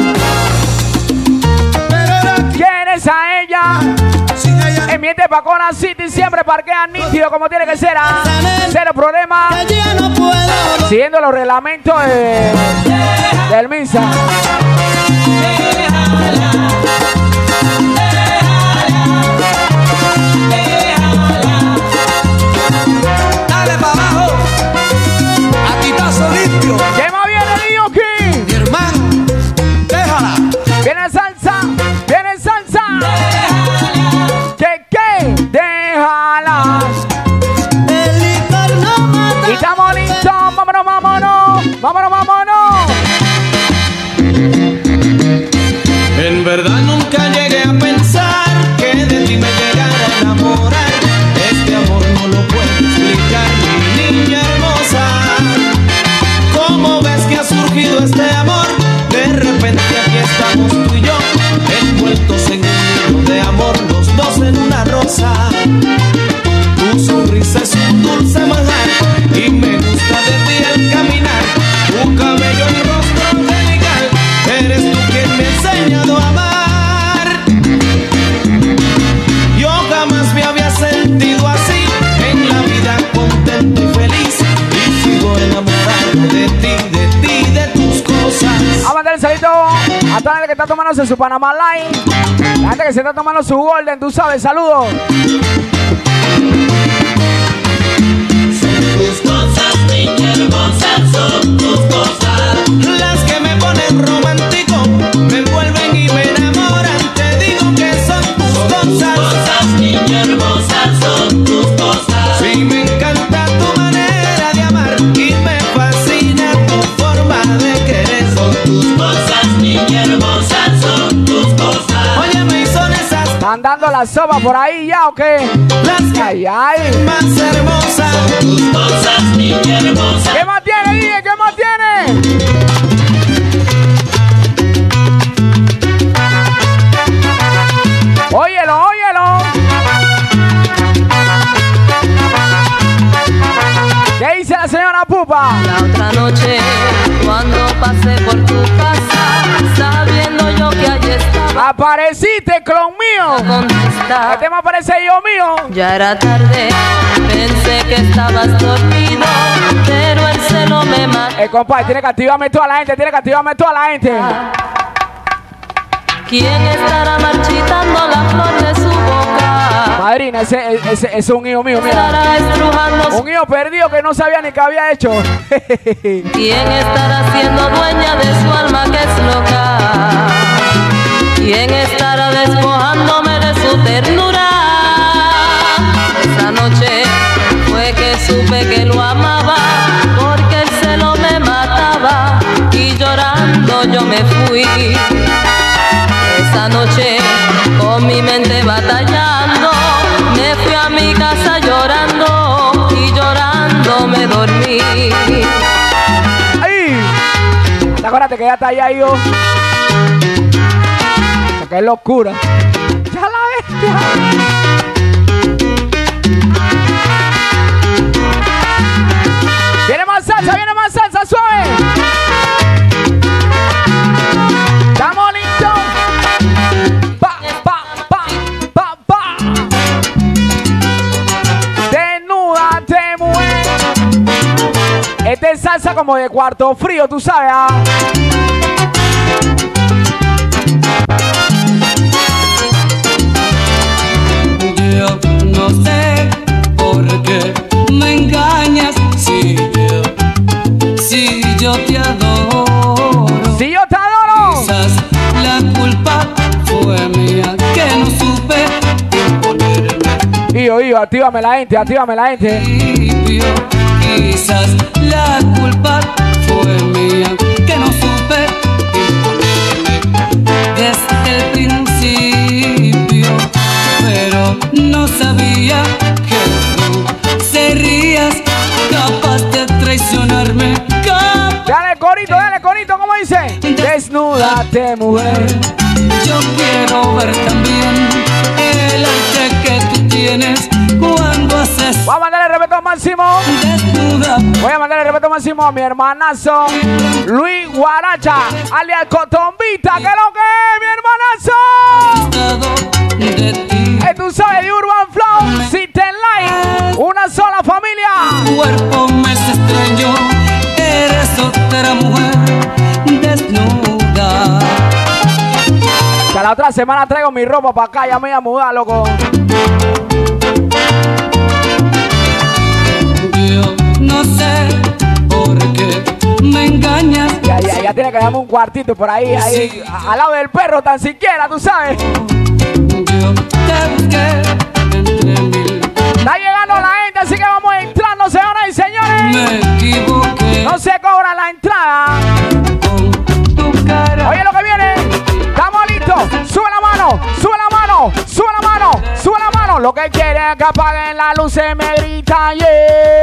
pero la ¿Quieres a ella? sin ella En Miente Pacona City siempre parquea nítido como tiene que ser. ¿Ah? Cero problema. que ya no puedo. Siguiendo los reglamentos de, del MINSA. Dale pa' abajo, aquí está solito. ¿Qué más viene, Dioki? Mi hermano, déjala. Viene salsa, viene salsa. ¿Qué qué? Deja Vámonos, vámonos. En verdad nunca llegué a pensar que de ti me llegara a enamorar. Este amor no lo puedo explicar, mi niña hermosa. ¿Cómo ves que ha surgido este amor? De repente aquí estamos tú y yo, envueltos en un hilo de amor, los dos en una rosa. Tu sonrisa es un dulce manjar y me gusta de ti el caminar. Tu cabello y rostro angelical, eres tú quien me ha enseñado a amar. Yo jamás me había sentido así, en la vida contento y feliz, y sigo enamorado de ti, de ti, de tus cosas. Vamos a mandar el salito a toda la gente que está tomándose su Panamá Line, la gente que se está tomando su Golden, tú sabes, saludos. Tus cosas, niña hermosa, son tus cosas. Las que me ponen romántico, me envuelven y me enamoran. Te digo que son tus cosas. Tus cosas, niña hermosa, son tus cosas. Sí, me encanta tu manera de amar y me fascina tu forma de querer. Son tus cosas, niña hermosa, son tus cosas. Óyeme, y son esas. ¿Están dando la sopa por ahí ya o qué? Las que ay, ay. más hermosas. Tus cosas, niña hermosa. ¿Qué más tiene, D J? ¿Qué más tiene? Óyelo, óyelo. ¿Qué dice la señora Pupa? La otra noche, cuando pasé por tu casa, sabiendo yo que allí estaba, apareciste, clon mío. Este me aparece yo mío. Ya era tarde, pensé que estabas dormido, pero el celo me mató. Eh, compadre, tiene que activarme toda la gente, tiene que activarme toda la gente. ¿Quién estará marchitando la flor de su boca? Madrina, ese, ese, ese es un hijo mío, mira. Estará estrujando. Un hijo perdido que no sabía ni qué había hecho. ¿Quién estará siendo dueña de su alma que es loca? ¿Quién estará despojándome de su ternura? Esa noche fue que supe que lo amaba, porque el celo me mataba y llorando yo me fui. Esa noche con mi mente batallando, me fui a mi casa llorando y llorando me dormí. ¡Ay! Acuérdate que ya está allá yo. ¡Qué locura! ¡Ya la bestia! ¡Viene más salsa! ¡Viene más salsa! ¡Suave! ¡Estamos listos! ¡Pa, pa, pa, pa, pa! ¡Desnúdate, mujer! Esta es salsa como de cuarto frío, tú sabes, ¿ah? Yo no sé por qué me engañas si yo, si yo te adoro. Si yo te adoro. Quizás la culpa fue mía que no supe imponerme. Ivo, Ivo, actívame la gente, actívame la gente. Quizás la culpa fue mía que no supe imponerme desde el principio, pero no sabía que tú serías capaz de traicionarme. Dale corito, dale corito, ¿cómo dice? Desnúdate, mujer. Yo quiero ver también el arte que tú tienes cuando haces. Voy a mandarle el respeto máximo. Desnuda. Voy a mandarle el respeto máximo a mi hermanazo Luis Guaracha, alias Cotombita, que lo que es, mi hermanazo. De ti. Eh, tú sabes, de Urban Flow, System Light, una sola familia. Tu cuerpo me es extraño, eres otra mujer desnuda. Que la otra semana traigo mi ropa para acá, ya me voy a mudar, loco. Yo no sé por qué me engañas. Ya, ya, ya tiene que darme un cuartito por ahí, ahí, Sí. a- al lado del perro, tan siquiera, tú sabes. Yo te busqué entre mil. Está llegando la gente, así que vamos entrando, señoras y señores. Me equivoqué. No se cobra la entrada. Oye lo que viene. Estamos listos. Sube la mano, sube la mano, sube la mano, sube la mano. Lo que quiere es que apaguen las luces, me grita yeah.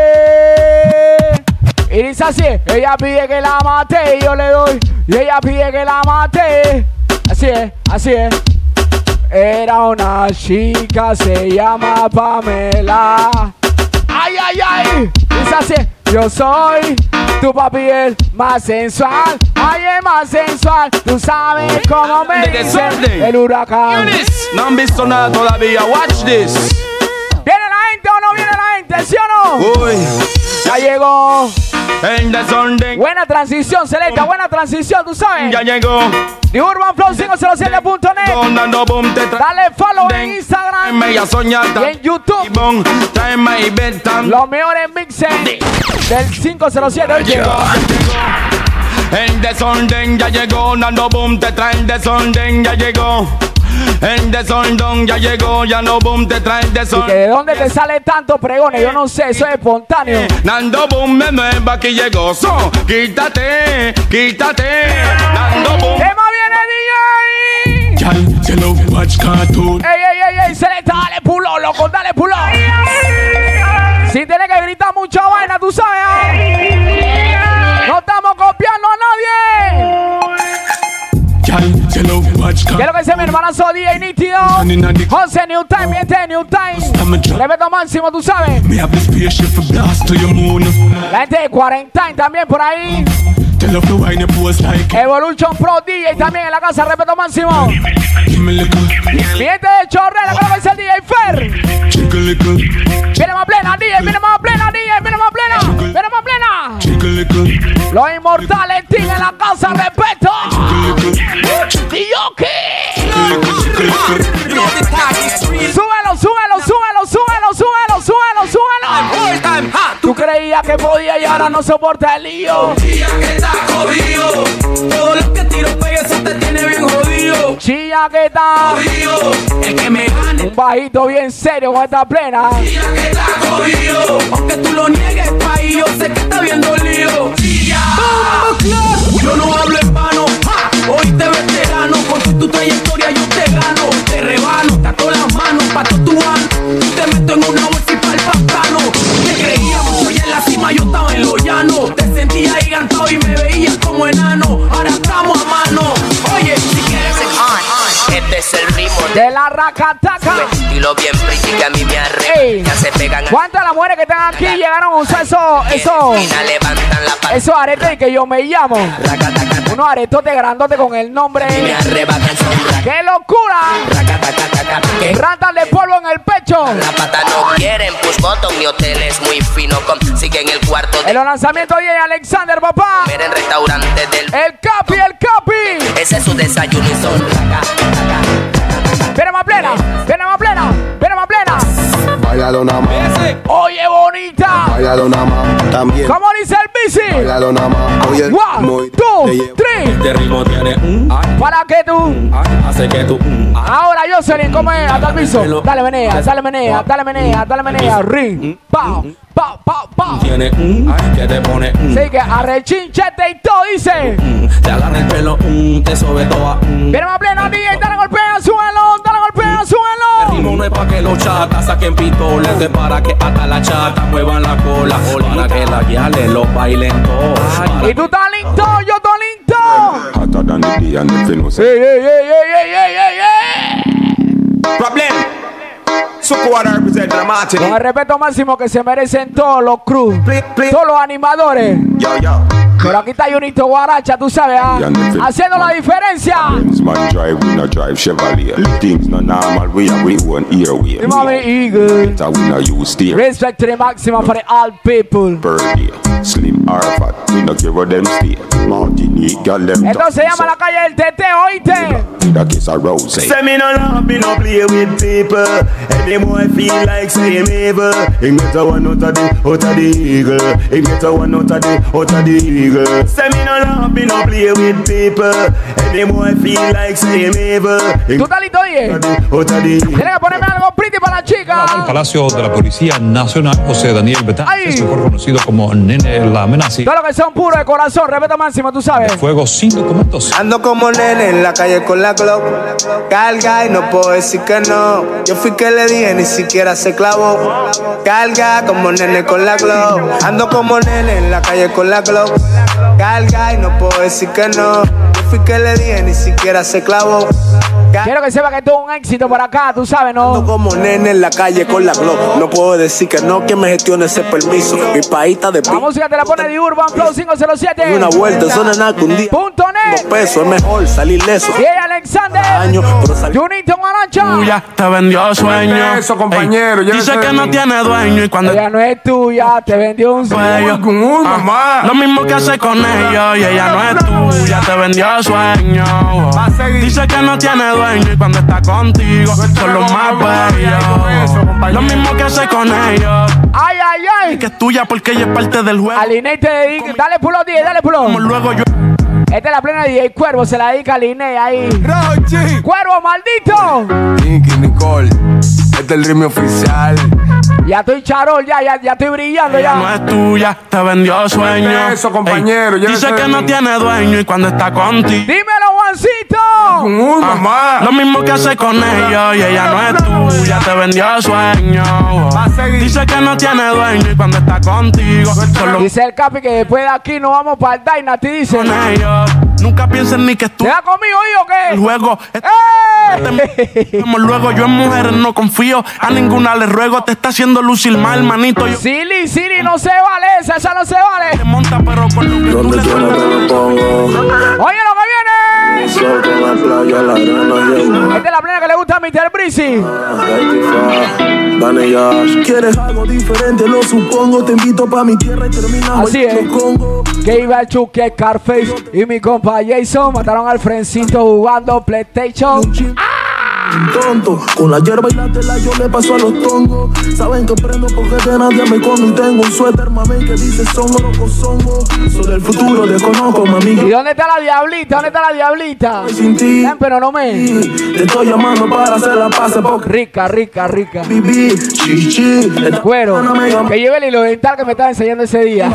Y dice así, ella pide que la mate y yo le doy. Y ella pide que la mate. Así es, así es. Era una chica, se llama Pamela. Ay, ay, ay. Dice así, yo soy tu papi el más sensual. Ay, el más sensual. Tú sabes cómo me dice el huracán. No han visto nada todavía. Watch this. ¿Viene la gente o no viene la gente? ¿Sí o no? Uy. Ya llegó. El desorden. Buena transición, Selecta. Buena transición, tú sabes. Ya llegó. The Urban Flow cinco cero siete punto net. Dale follow en Instagram y en YouTube. Los mejores mixes del cinco cero siete. Oye. El desorden ya llegó. Nando Boom te trae el desorden. Ya llegó. El desorden ya llegó, ya no boom te trae el desorden. ¿Y que de dónde te sale tanto pregones? Yo no sé, eso es espontáneo. Nando Boom me nueva aquí llegó. So, quítate, quítate. Nando Boom. ¿Qué más viene, D J? Ya, se lo watch cartoon. Ey, ey, ey, ey, Selecta, dale pulo, loco, dale pulo. Sin tener que gritar mucha vaina, tú sabes. ¿eh? No estamos copiando a nadie. Quiero que sea mi hermanazo D J Nítido, José New Time, miente New Time. Respeto máximo, tú sabes. La gente de cuarenta también por ahí. Evolution Pro D J también en la casa, respeto máximo. Miente de Chorrera, creo que es el D J Fer. Viene más plena, D J, viene más plena, D J, viene más plena, viene más plena. Los inmortales, Team en la casa, respeto. Dioki. Súbelo, súbelo, súbelo, súbelo, súbelo, súbelo, súbelo. Tú creías que podía y ahora no soporta el lío. Chilla que está jodido. Todo lo que tiro pegue se te tiene bien jodido. Chilla que está jodido. El que me gane. Un bajito bien serio con esta plena. Chilla que está jodido. Aunque tú lo niegues, país, yo sé que está viendo lío. Chilla. Yo no hablo en vano. Hoy te veterano, con tu, tu trayectoria yo te gano. Te rebano, te ato las manos, pato tu mano. Te meto en una bolsa y pa'l pantano. Te creía mucho y en la cima yo estaba en lo llano. Te sentía gigantado y me veías como enano. Ahora estamos a mano. Oye, si quieres este es el ritmo de la racataca. Su estilo bien pretty que a mí me arrebata. Se pegan. ¿Cuántas de las mujeres que están aquí llegaron a usar eso, eso, esos aretes que yo me llamo? Unos aretotes grandotes con el nombre. ¡Qué locura! Ratas de polvo en el pecho. La pata no quieren push button. Mi hotel es muy fino. Sigue en el cuarto. En los lanzamientos de Alexander, papá. Ver en restaurantes del. El Capi, el Capi. Ese es su desayuno y son. Viene más plena, viene más plena, viene más plena. Bailalo nada más. Oye, bonita. Bailalo nada más. También. ¿Cómo dice el bici? Bailalo nada más. Oye, one, two, three. Este ritmo tiene un para que tú hace que tú. Ahora yo seré como es, hasta el piso. Dale menea, dale menea, dale menea, dale menea. Ring, pa, pa, pa, pa. Tiene un que te pone un. Sí, que arrechinchete y todo dice. Te agarra el pelo, te sobe toda. Viene más plena, D J, dale golpea al suelo, dale golpea al suelo. El ritmo no es pa' que los chatas saquen pistoles, es para que hasta la chata muevan la cola, para que la guiales los bailen todos. Y tú estás listo, yo estoy listo. Hotter than the day and the fin was. Ey, ey, ey, ey, ey, ey, ey. Problem. Con el respeto máximo que se merecen todos los crews, todos los animadores. Yo, yo. Pero aquí está Junito Guaracha, tú sabes, ¿ah? Haciendo la diferencia. Man drive, we no drive Chevrolet. Things no normal, we are we one earway. Eagle. We no use steer. Respect to the maximum for the all people. Birdie, Slim Arafat, we no give them stay. Martinique, gal them. Esto se llama la calle del teteo, ¿oíste? The kiss a rose. Say me no love, me no play with people. Any boy feel like say him evil. He get a one out of the, out of the eagle. He get a one out of the, out of the eagle. Say me no love, me no play with people. Any boy feel like same evil. ¿Tú estás listo, Diez? Tienes que ponerme algo pretty para la chica. El Palacio de la Policía Nacional, José Daniel Betances, mejor conocido como Nene La Amenaza. Todo lo que son puros de corazón, respeto máximo, tú sabes. Fuego sin documentos. Ando como nene en la calle con la Glock. Carga y no puedo decir que no. Yo fui que le dije, ni siquiera se clavó. Carga como nene con la Glock. Ando como nene en la calle con la Glock. Carga y no puedo decir que no. Yo fui que le dije, ni siquiera se clavó. Quiero que sepa que esto es un éxito por acá, tú sabes, ¿no? Ando como nene en la calle con la Glock. No puedo decir que no, que me gestione ese permiso. Mi país está de La música te la pone de Urban Flow cinco cero siete. Y una vuelta, eso no es nada que un día. Punto net. Dos pesos, es mejor salir leso. Y Alexander. Año, Junito Marancha. Tuya te vendió sueño. Eso, compañero. Ey, dice que no tiene dueño y cuando ella no es tuya, te vendió un sueño. Con uno, mamá. Lo mismo que hace con ellos y ella no es tuya, te vendió sueño. Dice que no tiene dueño y cuando está contigo son los más bellos. Lo mismo que hace con ellos. Ay, ay, ay. Y que es tuya porque ella es parte del juego. Aline te dedica. Dale pulo, diez, dale pulo. Como luego yo. Esta es la plena de D J Cuervo, se la dedica a Liné ahí. Rochi. ¡Cuervo, maldito! Nicky, Nicole, este es el ritmo oficial. Ya estoy charol, ya, ya, ya estoy brillando Ella ya. no es tuya, te vendió sueño. Eso, compañero. Ey, dice que no tiene dueño y cuando está contigo. Dímelo, Juancito. Con uno, Ah, mamá. lo mismo que hace con ellos y ella no es tuya, te vendió sueño. Dice que no tiene dueño y cuando está contigo son los Dice el Capi que después de aquí nos vamos para el Dynasty, dice. con ellos. Nunca piensen ni que es tú. ¿Te da conmigo, hijo, qué? El juego. ¡Eh! Como luego yo en mujeres no confío, a ninguna le ruego, te está haciendo lucir mal, manito. Yo Silly, Silly, no se vale esa, esa no se vale. te monta, pero con lo que tú le Donde quiera que me pongo. Oye lo que viene. Sol con la playa, la arena y el mar. Esta es la plena que le gusta a mister Breezy. Dale ya. Si quieres algo diferente, lo supongo. Te invito pa' mi tierra y terminamos Así es. en Congo. Que iba el Chuque, Carface y mi compa Jason mataron al Frencito jugando PlayStation. Tonto, con la hierba y la tela yo le paso a los tongos. Saben que prendo porque de nadie me escondo. Y tengo un suéter, mami, que dice songo, loco, songo. Soy del futuro, desconozco, mami. ¿Y dónde está la diablita? ¿Dónde está la diablita? Sin ti, Ven, pero no me. te estoy llamando para hacer la paz. Porque Rica, rica, rica. viví, chichi. Cuero. Que lleve el hilo dental que me estaba enseñando ese día.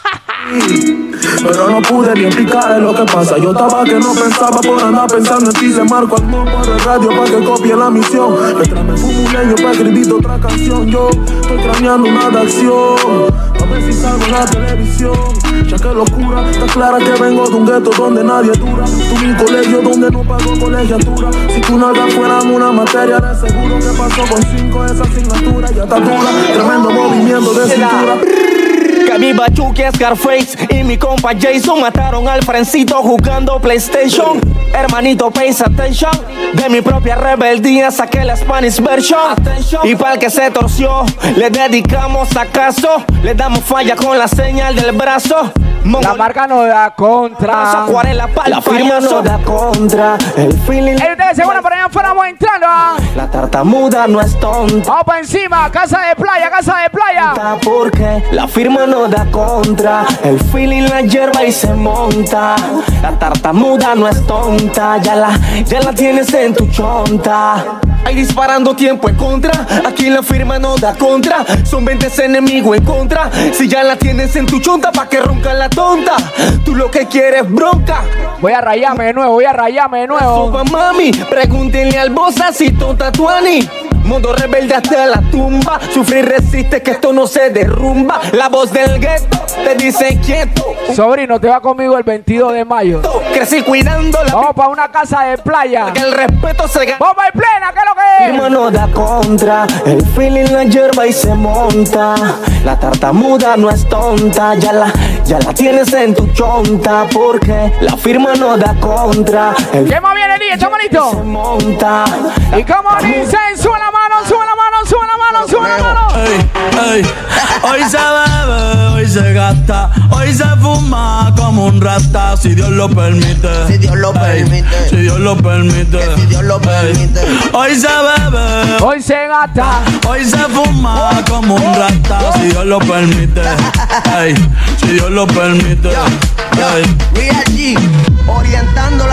Pero no pude ni explicar lo que pasa. Yo estaba que no pensaba por andar pensando en ti. Le marco al mono por el radio para que copie la misión. Mientras me fumo un leño para escribir otra canción. Yo estoy craneando una de acción. A ver si salgo en la televisión. Ya que locura, está clara que vengo de un gueto donde nadie dura. Tuve un colegio donde no pago colegiatura. Si tú nalgas fueran una materia, de seguro que pasó con cinco esa asignatura. Ya está dura, tremendo movimiento de cintura. Que viva Chucky, Scarface y mi compa Jason mataron al Frencito jugando PlayStation. Hermanito, pay attention. De mi propia rebeldía saqué la Spanish version. Y para el que se torció, le dedicamos acaso. Le damos falla con la señal del brazo. La marca no da contra. La firma no da contra. El feeling. Ey, ustedes se van por allá afuera, vamos entrando. ¿Ah? La tartamuda no es tonta. Vamos para encima, casa de playa, casa de playa. Porque la firma no da contra. El feeling la hierba y se monta. La tartamuda no es tonta. Ya la, ya la tienes en tu chonta. Ahí disparando tiempo en contra. Aquí la firma no da contra. Son veinte enemigos en contra. Si ya la tienes en tu chonta, pa' que ronca la tonta. Tú lo que quieres bronca. Voy a rayarme de nuevo, voy a rayarme de nuevo. Sopa, mami, pregúntenle al bossa si tonta tuani. Modo rebelde hasta la tumba. Sufrir resiste que esto no se derrumba. La voz del gueto te dice quieto. Sobrino, te va conmigo el veintidós de mayo. Crecí cuidando la. Vamos para una casa de playa. Que el respeto se gana. Vamos en plena, ¿qué es lo que es? Firma no da contra. El feeling la hierba y se monta. La tartamuda no es tonta. Ya la, ya la tienes en tu chonta. Porque la firma no da contra. El ¿Qué más viene, Díaz? ¿Estamos listos? se monta. Y como dicen, sube la mano, sube la mano, sube la mano, sube la mano. Ey, ey. Hoy se bebe, hoy se gasta, hoy se fuma como un rata, si Dios lo permite. Si Dios lo Ey, permite. si Dios lo permite. Que si Dios lo permite. Ey. Hoy se bebe, hoy se gasta, hoy se fuma como un rata, si Dios lo permite. Ey, si Dios lo permite. Yo, yo, Ey. Real G, orientando la generación.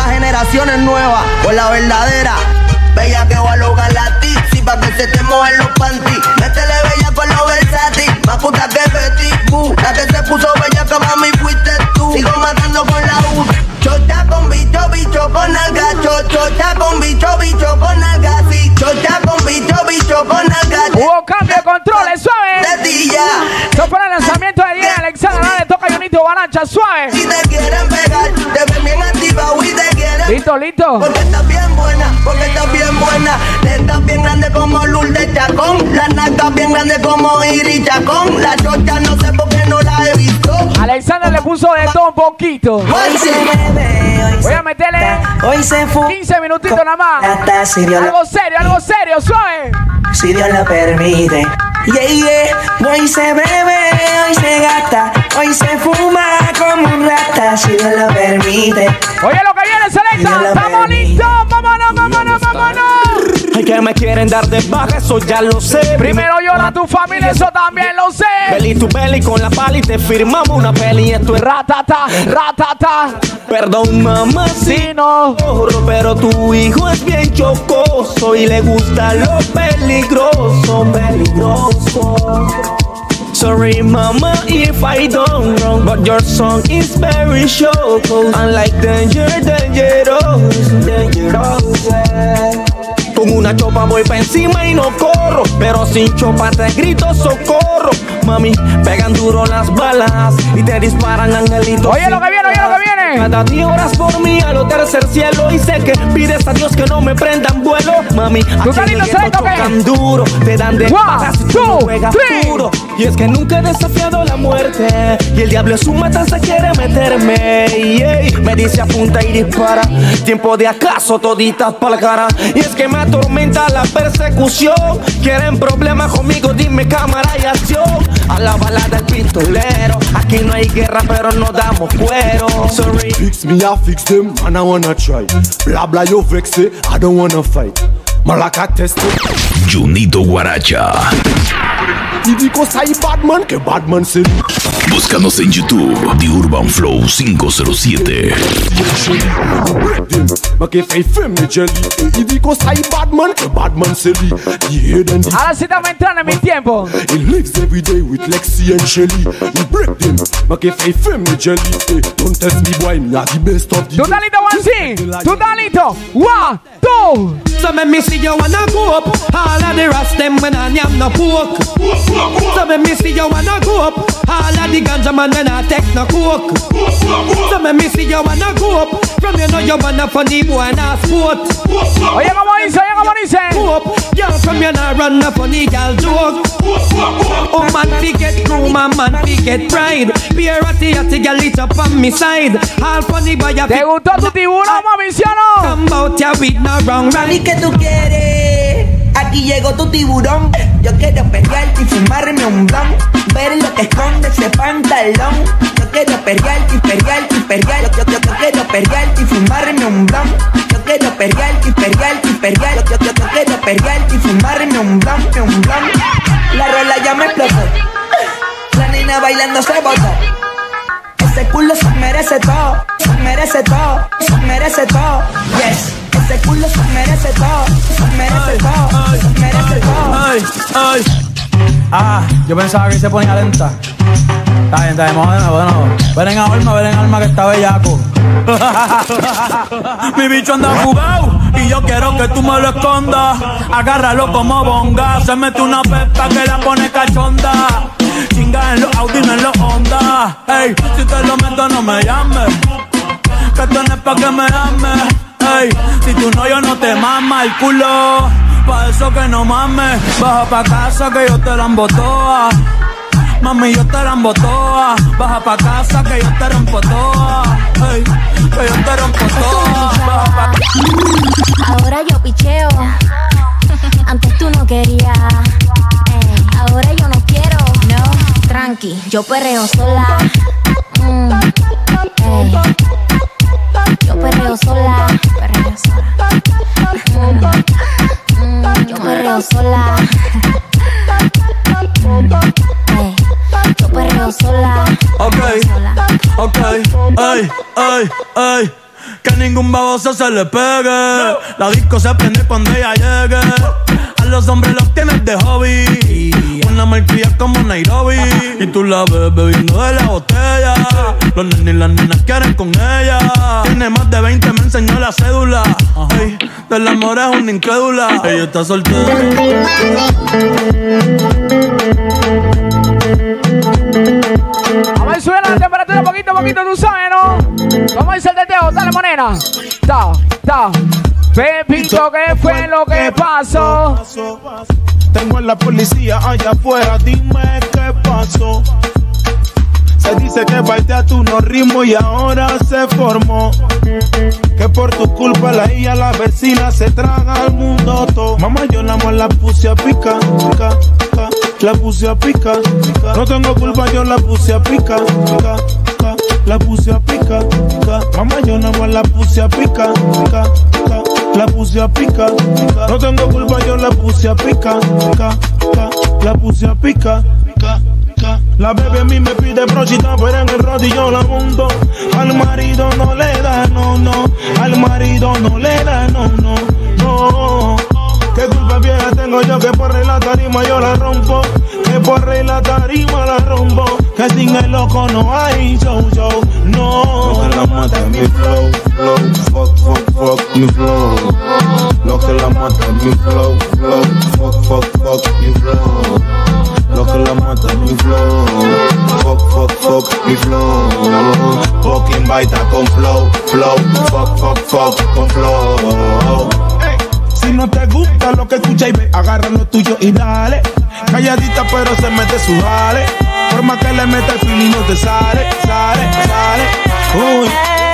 relaciones nuevas o la verdadera. Bella que va a lograr la tipsy pa' que se te mojen los panty. Métele bella con los versátil, más puta que Betty Boo. La que se puso bella que mami fuiste tú. Sigo matando con la U. Chocha con bicho, bicho con alga. Chocha con bicho, bicho con alga. Sí, chocha con bicho, bicho con alga. Hubo cambio de controles, suave. De ti ya. Se pone el lanzamiento de diez, Alexandra, le toca a Junito Guaracha, suave. Si te quieren pegar, te ven bien activa y te quieren. Listo, listo. Porque estás bien buena, porque estás bien buena. Le estás bien grande como Lourdes Chacón. La naca bien grande como Iris Chacón. La chocha no sé por qué no la he visto. Alexandra le puso de todo un poquito. Hoy se bebe, hoy Voy a meterle hoy se fu quince minutitos nada más. Si Dios algo serio, algo serio, suave. Si Dios lo permite. Yeah, yeah. Hoy se bebe, hoy se gasta, hoy se fuma como un rata. Si Dios lo permite. Oye, lo que viene, Selecta. ¡Estamos listos! ¡Vámonos, vámonos, vámonos! Ay, que me quieren dar de baja, eso ya lo sé. Primero llora tu familia, eso también lo sé. Belly tu belly con la pali, te firmamos una peli. Esto es ratata, ratata. Perdón, mamá, si no, pero tu hijo es bien chocoso y le gusta lo peligroso, peligroso. Sorry, mama, if I don't wrong, but your song is very choco. Unlike danger, dangerous, dangerous. Yeah. Con una chopa voy pa' encima y no corro, pero sin chopa te grito socorro. Mami, pegan duro las balas y te disparan angelitos. Oye lo que viene, oye lo que viene. Cada día oras por mí a lo tercer cielo y sé que pides a Dios que no me prendan vuelo. Mami, aquí en el gueto chocan duro, te dan de patas y tú no juegas duro. Y es que nunca he desafiado la muerte y el diablo es un matanza, quiere meterme. Yeah. Me dice apunta y dispara, tiempo de acaso toditas pa' la cara. Y es que me atormenta la persecución, quieren problemas conmigo, dime cámara y acción. A la balada del pistolero, aquí no hay guerra pero no damos cuero. Sorry. Fix me, I fix them, and I wanna try. Blah blah, you vex it, I don't wanna fight. Malaka test it. Junito Guaracha. Y digo, soy Batman, que Batman se. Búscanos en YouTube, The Urban Flow cinco cero siete. Ahora sí estamos entrando en mi tiempo. He lives every day with Lexi and Shelly. We break them, make a fake family jelly. Don't test me, boy, me are the best of the. Tú estás listo, one, sí. Tú estás listo. One, two. So make me see you wanna go up. All of the rest them when I am no pork. So make me see you wanna go up. All of the ganja man when I take no coke. So make me see you wanna go up. From you know you wanna funny boy and a sport. Oye como dice, oye como dice. Go up, yeah, from you now run a funny girl joke. Oh man, fi get room, man, man, fi get pride. Be a ratty, ratty girl lit up on me side. All funny boy, ya. ¿Te gustó tu tiburón, mami, sí o no? Come out ya with no wrong Mami, ¿qué tú quieres? Aquí llegó tu tiburón. Yo quiero perrearte y fumarme un blon. Ver lo que esconde ese pantalón. Yo quiero perrearte y perrearte y perrearte. Yo, yo, yo quiero perrearte y fumarme un blon. Yo quiero perrearte y perrearte y perrearte. Yo, yo, yo quiero perrearte y fumarme un blon, un blon. La rola ya me explotó. La nena bailando se botó. Ese culo se merece todo, se merece todo, se merece todo. Yes. Ese culo se merece todo, se merece todo, se merece todo. Ay, ay. Ah, yo pensaba que se ponía lenta. Está bien, está bien, bueno, bueno. Ven en alma, ven en alma que está bellaco. Mi bicho anda jugado y yo quiero que tú me lo escondas. Agárralo como bonga. Se mete una pepa que la pone cachonda. Chinga en los Audi, no en los Honda. Ey, si te lo meto no me llames, que esto no es pa' que me ames. Ey, si tú no, yo no te mama el culo. Pa' eso que no mames. Baja pa' casa que yo te la embotoa. Mami, yo te rompo toa. Baja pa' casa que yo te rompo toa. Hey, que yo te rompo toa. Baja pa' Ahora yo picheo. Antes tú no querías. Ey, ahora yo no quiero. No, tranqui, yo perreo sola. Mm, ey. Yo perreo sola. Perreo sola. Mm, mm, yo perreo sola. Ey. Yo perreo sola. Ok, ok, ay, ay, ay. Que ningún baboso se le pegue. La disco se prende cuando ella llegue. A los hombres los tienes de hobby. Una malcria como Nairobi. Y tú la ves bebiendo de la botella. Los nenes y las nenas quieren con ella. Tiene más de veinte, me enseñó la cédula. Ey, del amor es una incrédula. Ella está soltera. Vamos a subir la temperatura poquito a poquito, tú sabes, ¿no? Vamos a irse al teteo, dale, morena. Ta, ta. Pepito, ¿qué fue lo que pasó? Tengo a la policía allá afuera, dime qué pasó. Se dice que baitea tú no ritmo y ahora se formó. Que por tu culpa la hija, la vecina se traga al mundo todo. Mamá, yo nada más la puse a picar, pica, pica, la puse a picar, pica. No tengo culpa, yo la puse a picar, pica, pica, la puse a picar, pica. Mamá, yo nada más la puse a picar, pica, pica, la puse a picar, pica. No tengo culpa, yo la puse a picar, pica, pica, la puse a picar, pica. La bebé a mí me pide brochita, pero en el rodillo la monto. Al marido no le da, no, no. Al marido no le da, no, no, no. ¿Qué culpa vieja tengo yo que por rey la tarima yo la rompo? Que por rey la tarima la rompo. Que sin el loco no hay show, show, no. Lo que la mata es mi flow, flow, fuck, fuck, fuck, mi flow. Lo que la mata es mi flow, flow, fuck, fuck, fuck, mi flow. Lo que la mata es mi flow, fuck, fuck, fuck, mi flow. Fucking baita con flow, flow, fuck, fuck, fuck, con flow. Hey, si no te gusta lo que escuchas y ve, agarra lo tuyo y dale. Calladita pero se mete su jale. Por más que le meta el feeling no te sale, sale, sale. Uy.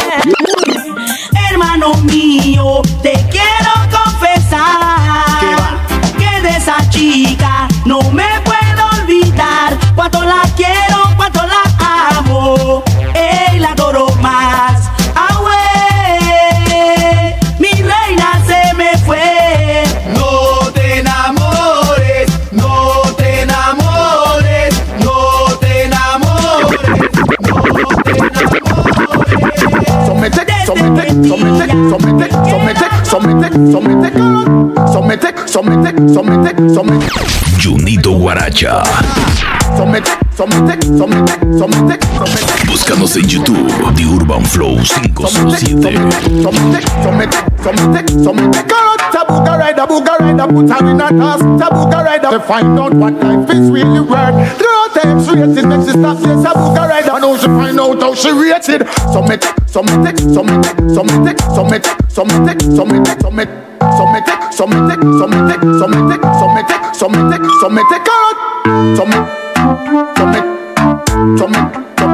Hermano mío, te quiero confesar que de esa chica no me puedo olvidar. Cuánto la quiero, cuánto la amo, ey, la adoro más. Ah, wey, mi reina se me fue. No te enamores, no te enamores, no te enamores, no te enamores. Somete, somete, somete, somete, somete, somete, somete, somete, somete, somete. Junito Guaracha. Somete, somete, somete, somete, somete. Búscanos en YouTube, The Urban Flow cinco cero siete. Somete, somete, somete, somete. Tabuga rider, buga rider, put her in a task. Tabuga rider, to find out what life is really worth. Girl takes rated, makes she stop this. Tabuga rider, and how she find out how she rated. Somete, somete, somete, somete, somete, somete, somete, somete. Somete, somete, somete, somete, somete, somete, somete, carrot. Somete, somete, somete,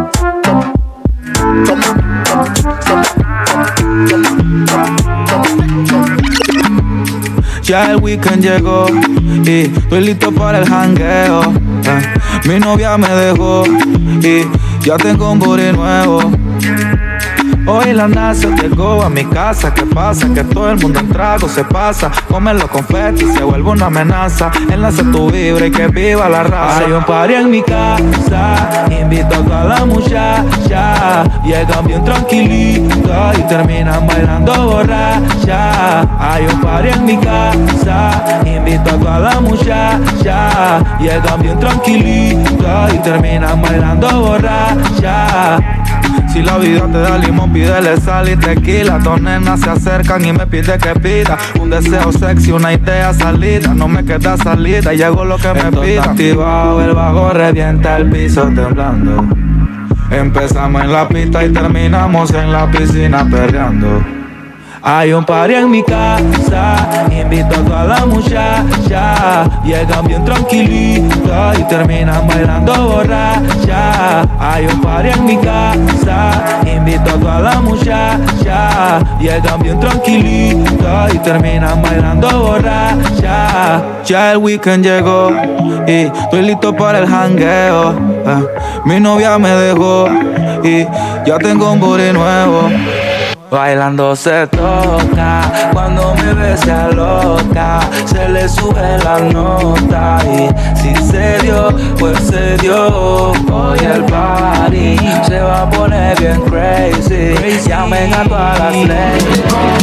somete. Ya el weekend llegó y estoy listo para el jangueo. Eh, mi novia me dejó y ya tengo un booty nuevo. Hoy la NASA llegó a mi casa. ¿Qué pasa? Que todo el mundo en trago se pasa. Comen los confetis, se vuelve una amenaza. Enlace tu vibra y que viva la raza. Hay un party en mi casa, invito a toda la muchacha. Llegan bien tranquilitas y terminan bailando borracha. Hay un party en mi casa, invito a toda la muchacha. Llegan bien tranquilitas y terminan bailando borracha. Si la vida te da limón, pídele sal y tequila. Dos nenas se acercan y me pide que pida un deseo sexy, una idea salida. No me queda salida y hago lo que me pida. Activado, el bajo revienta el piso temblando. Empezamos en la pista y terminamos en la piscina perreando. Hay un party en mi casa, invito a toda la muchacha. Llegan bien tranquilitas y terminan bailando borracha. Hay un party en mi casa, invito a toda la muchacha. Llegan bien tranquilitas y terminan bailando borracha. Ya el weekend llegó y estoy listo para el jangueo. Eh, mi novia me dejó y ya tengo un booty nuevo. Bailando se toca, cuando me ve se aloca, se le sube la nota y si se dio, pues se dio. Hoy el party se va a poner bien crazy, llamen a todas las leyes.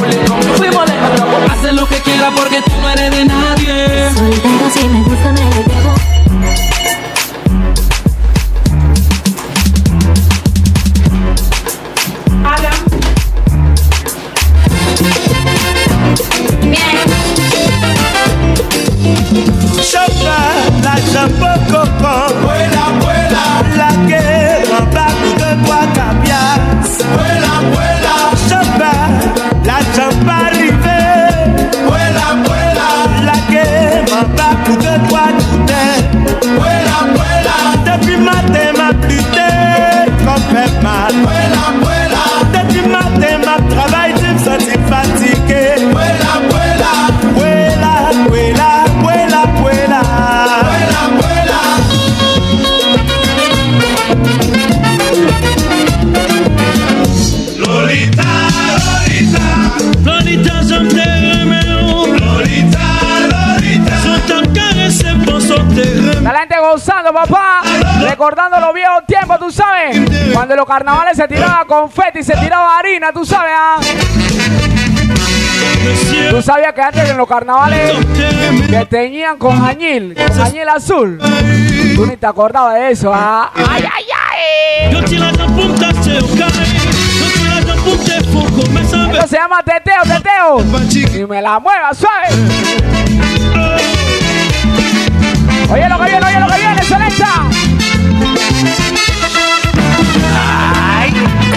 Haz lo que quieras porque tú no eres de nadie. Soltero si me gusta me lo llevo. Chopa, la chapeau coco. Vuela, vuela. La que va de toi caviar. Vuela, vuela. Chopa, la champa arrivée. Vuela, vuela. La que va de toi goûter. Vuela, vuela. Depuis matin m'a plutée, comme fait mal. Vuela, vuela. Depuis matin m'a travaillé, je me sens fatigué. Vuela, vuela. Vuela, vuela. Vuela, vuela, vuela, vuela. Lolita, Lolita, Lolita, j'aime tes remèdes. Lolita, Lolita, son ta caresse pour son terreno. La gente gozando, papá, recordando los viejos tiempos, tú sabes, cuando en los carnavales se tiraba confeti, se tiraba harina, tú sabes, ¿ah? Tú sabías que antes en los carnavales que teñían con añil, con añil azul. Tú ni te acordabas de eso, ¿ah? ¡Ay, ay, ay! Esto se llama teteo, teteo. Y me la mueva, suave. Oye lo que viene, oye lo que viene, Selecta. Ay.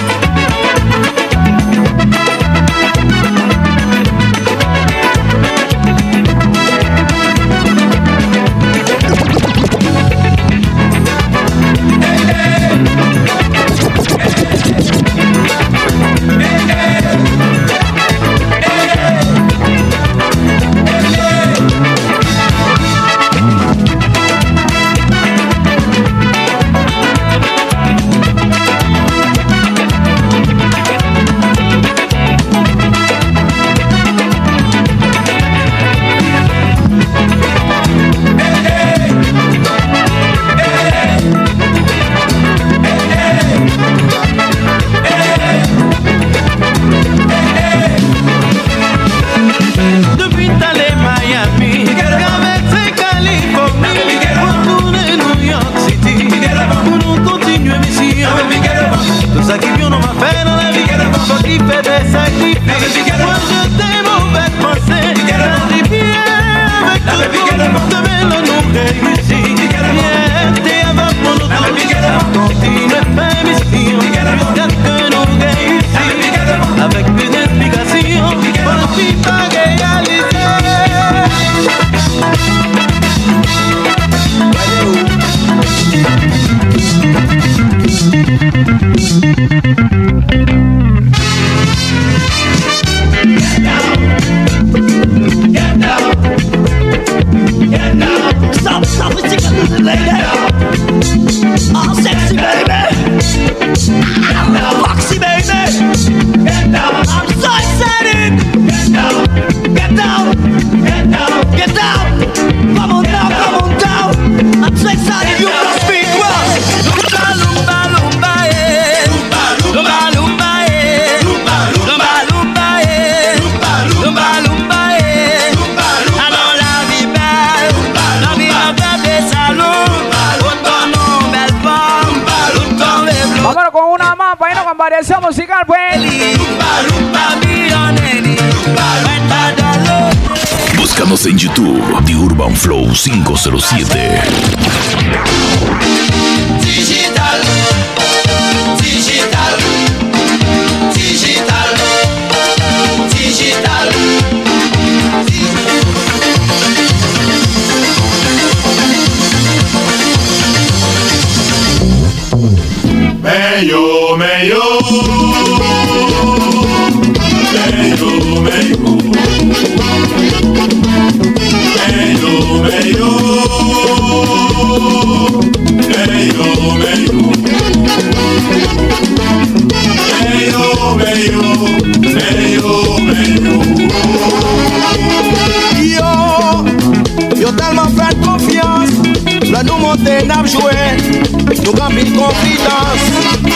Variación musical, pues. Búscanos en YouTube, The Urban Flow cinco cero siete. Digital, digital, digital, digital. Meyo, meyo, meyo, meyo, meyo, meyo, meyo, meyo. joué, nous remplis de confidence.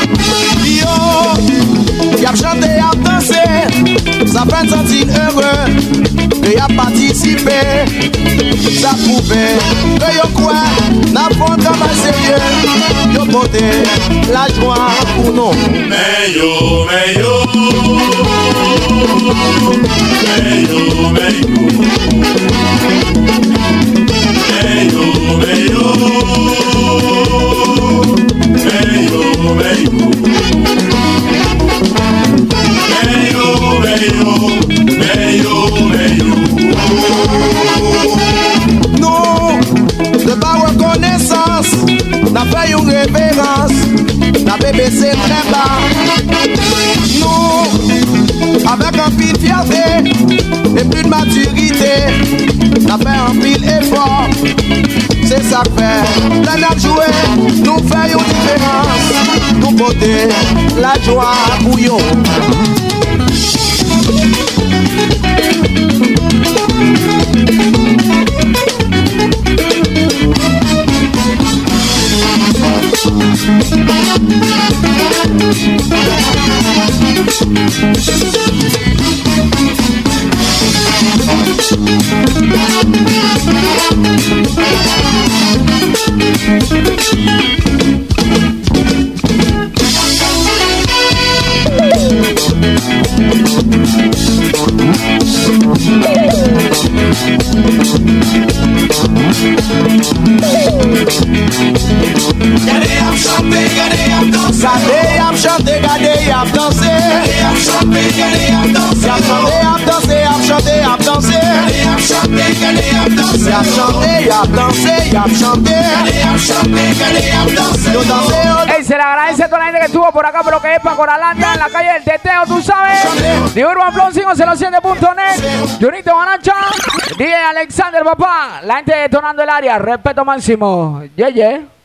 Yo, y a chanté, y a dansé, ça fait me sentir heureux, que y a participé, ça pouvait, que yo quoi, n'a pas de travail sérieux, yo porté la joie pour nous. Mais yo, mais yo, mais yo, mais yo, mais yo, mais yo, mais yo, mais yo. Meyo, meyo, meyo. Nous, de par reconnaissance, n'a fait une révérence, n'a baissé très bas. Nous, avec un pile fierté et plus de maturité, n'a fait un pile effort. C'est ça que fait, la n'a joué, nous faisons une différence, nous porter la joie pour yo. Gade ap chante, gade ap danse. Gade ap chante, gade ap danse. Gade ap chante, gade ap danse. Gade ap danse, ap chante, ap danse. Gade ap chante, gade ap danse. Ap chante, ap danse, ap chante. Gade ap chante, gade ap danse. Yo danse. Ey, se le agradece a toda la gente que estuvo por acá por lo que es Pacoralanda, en la calle del Teteo, tú sabes. The Urban Flow cinco cero siete punto net. Junito Banacha, D J Alexander, papá. La gente detonando el área, respeto máximo. Yeah, yeah.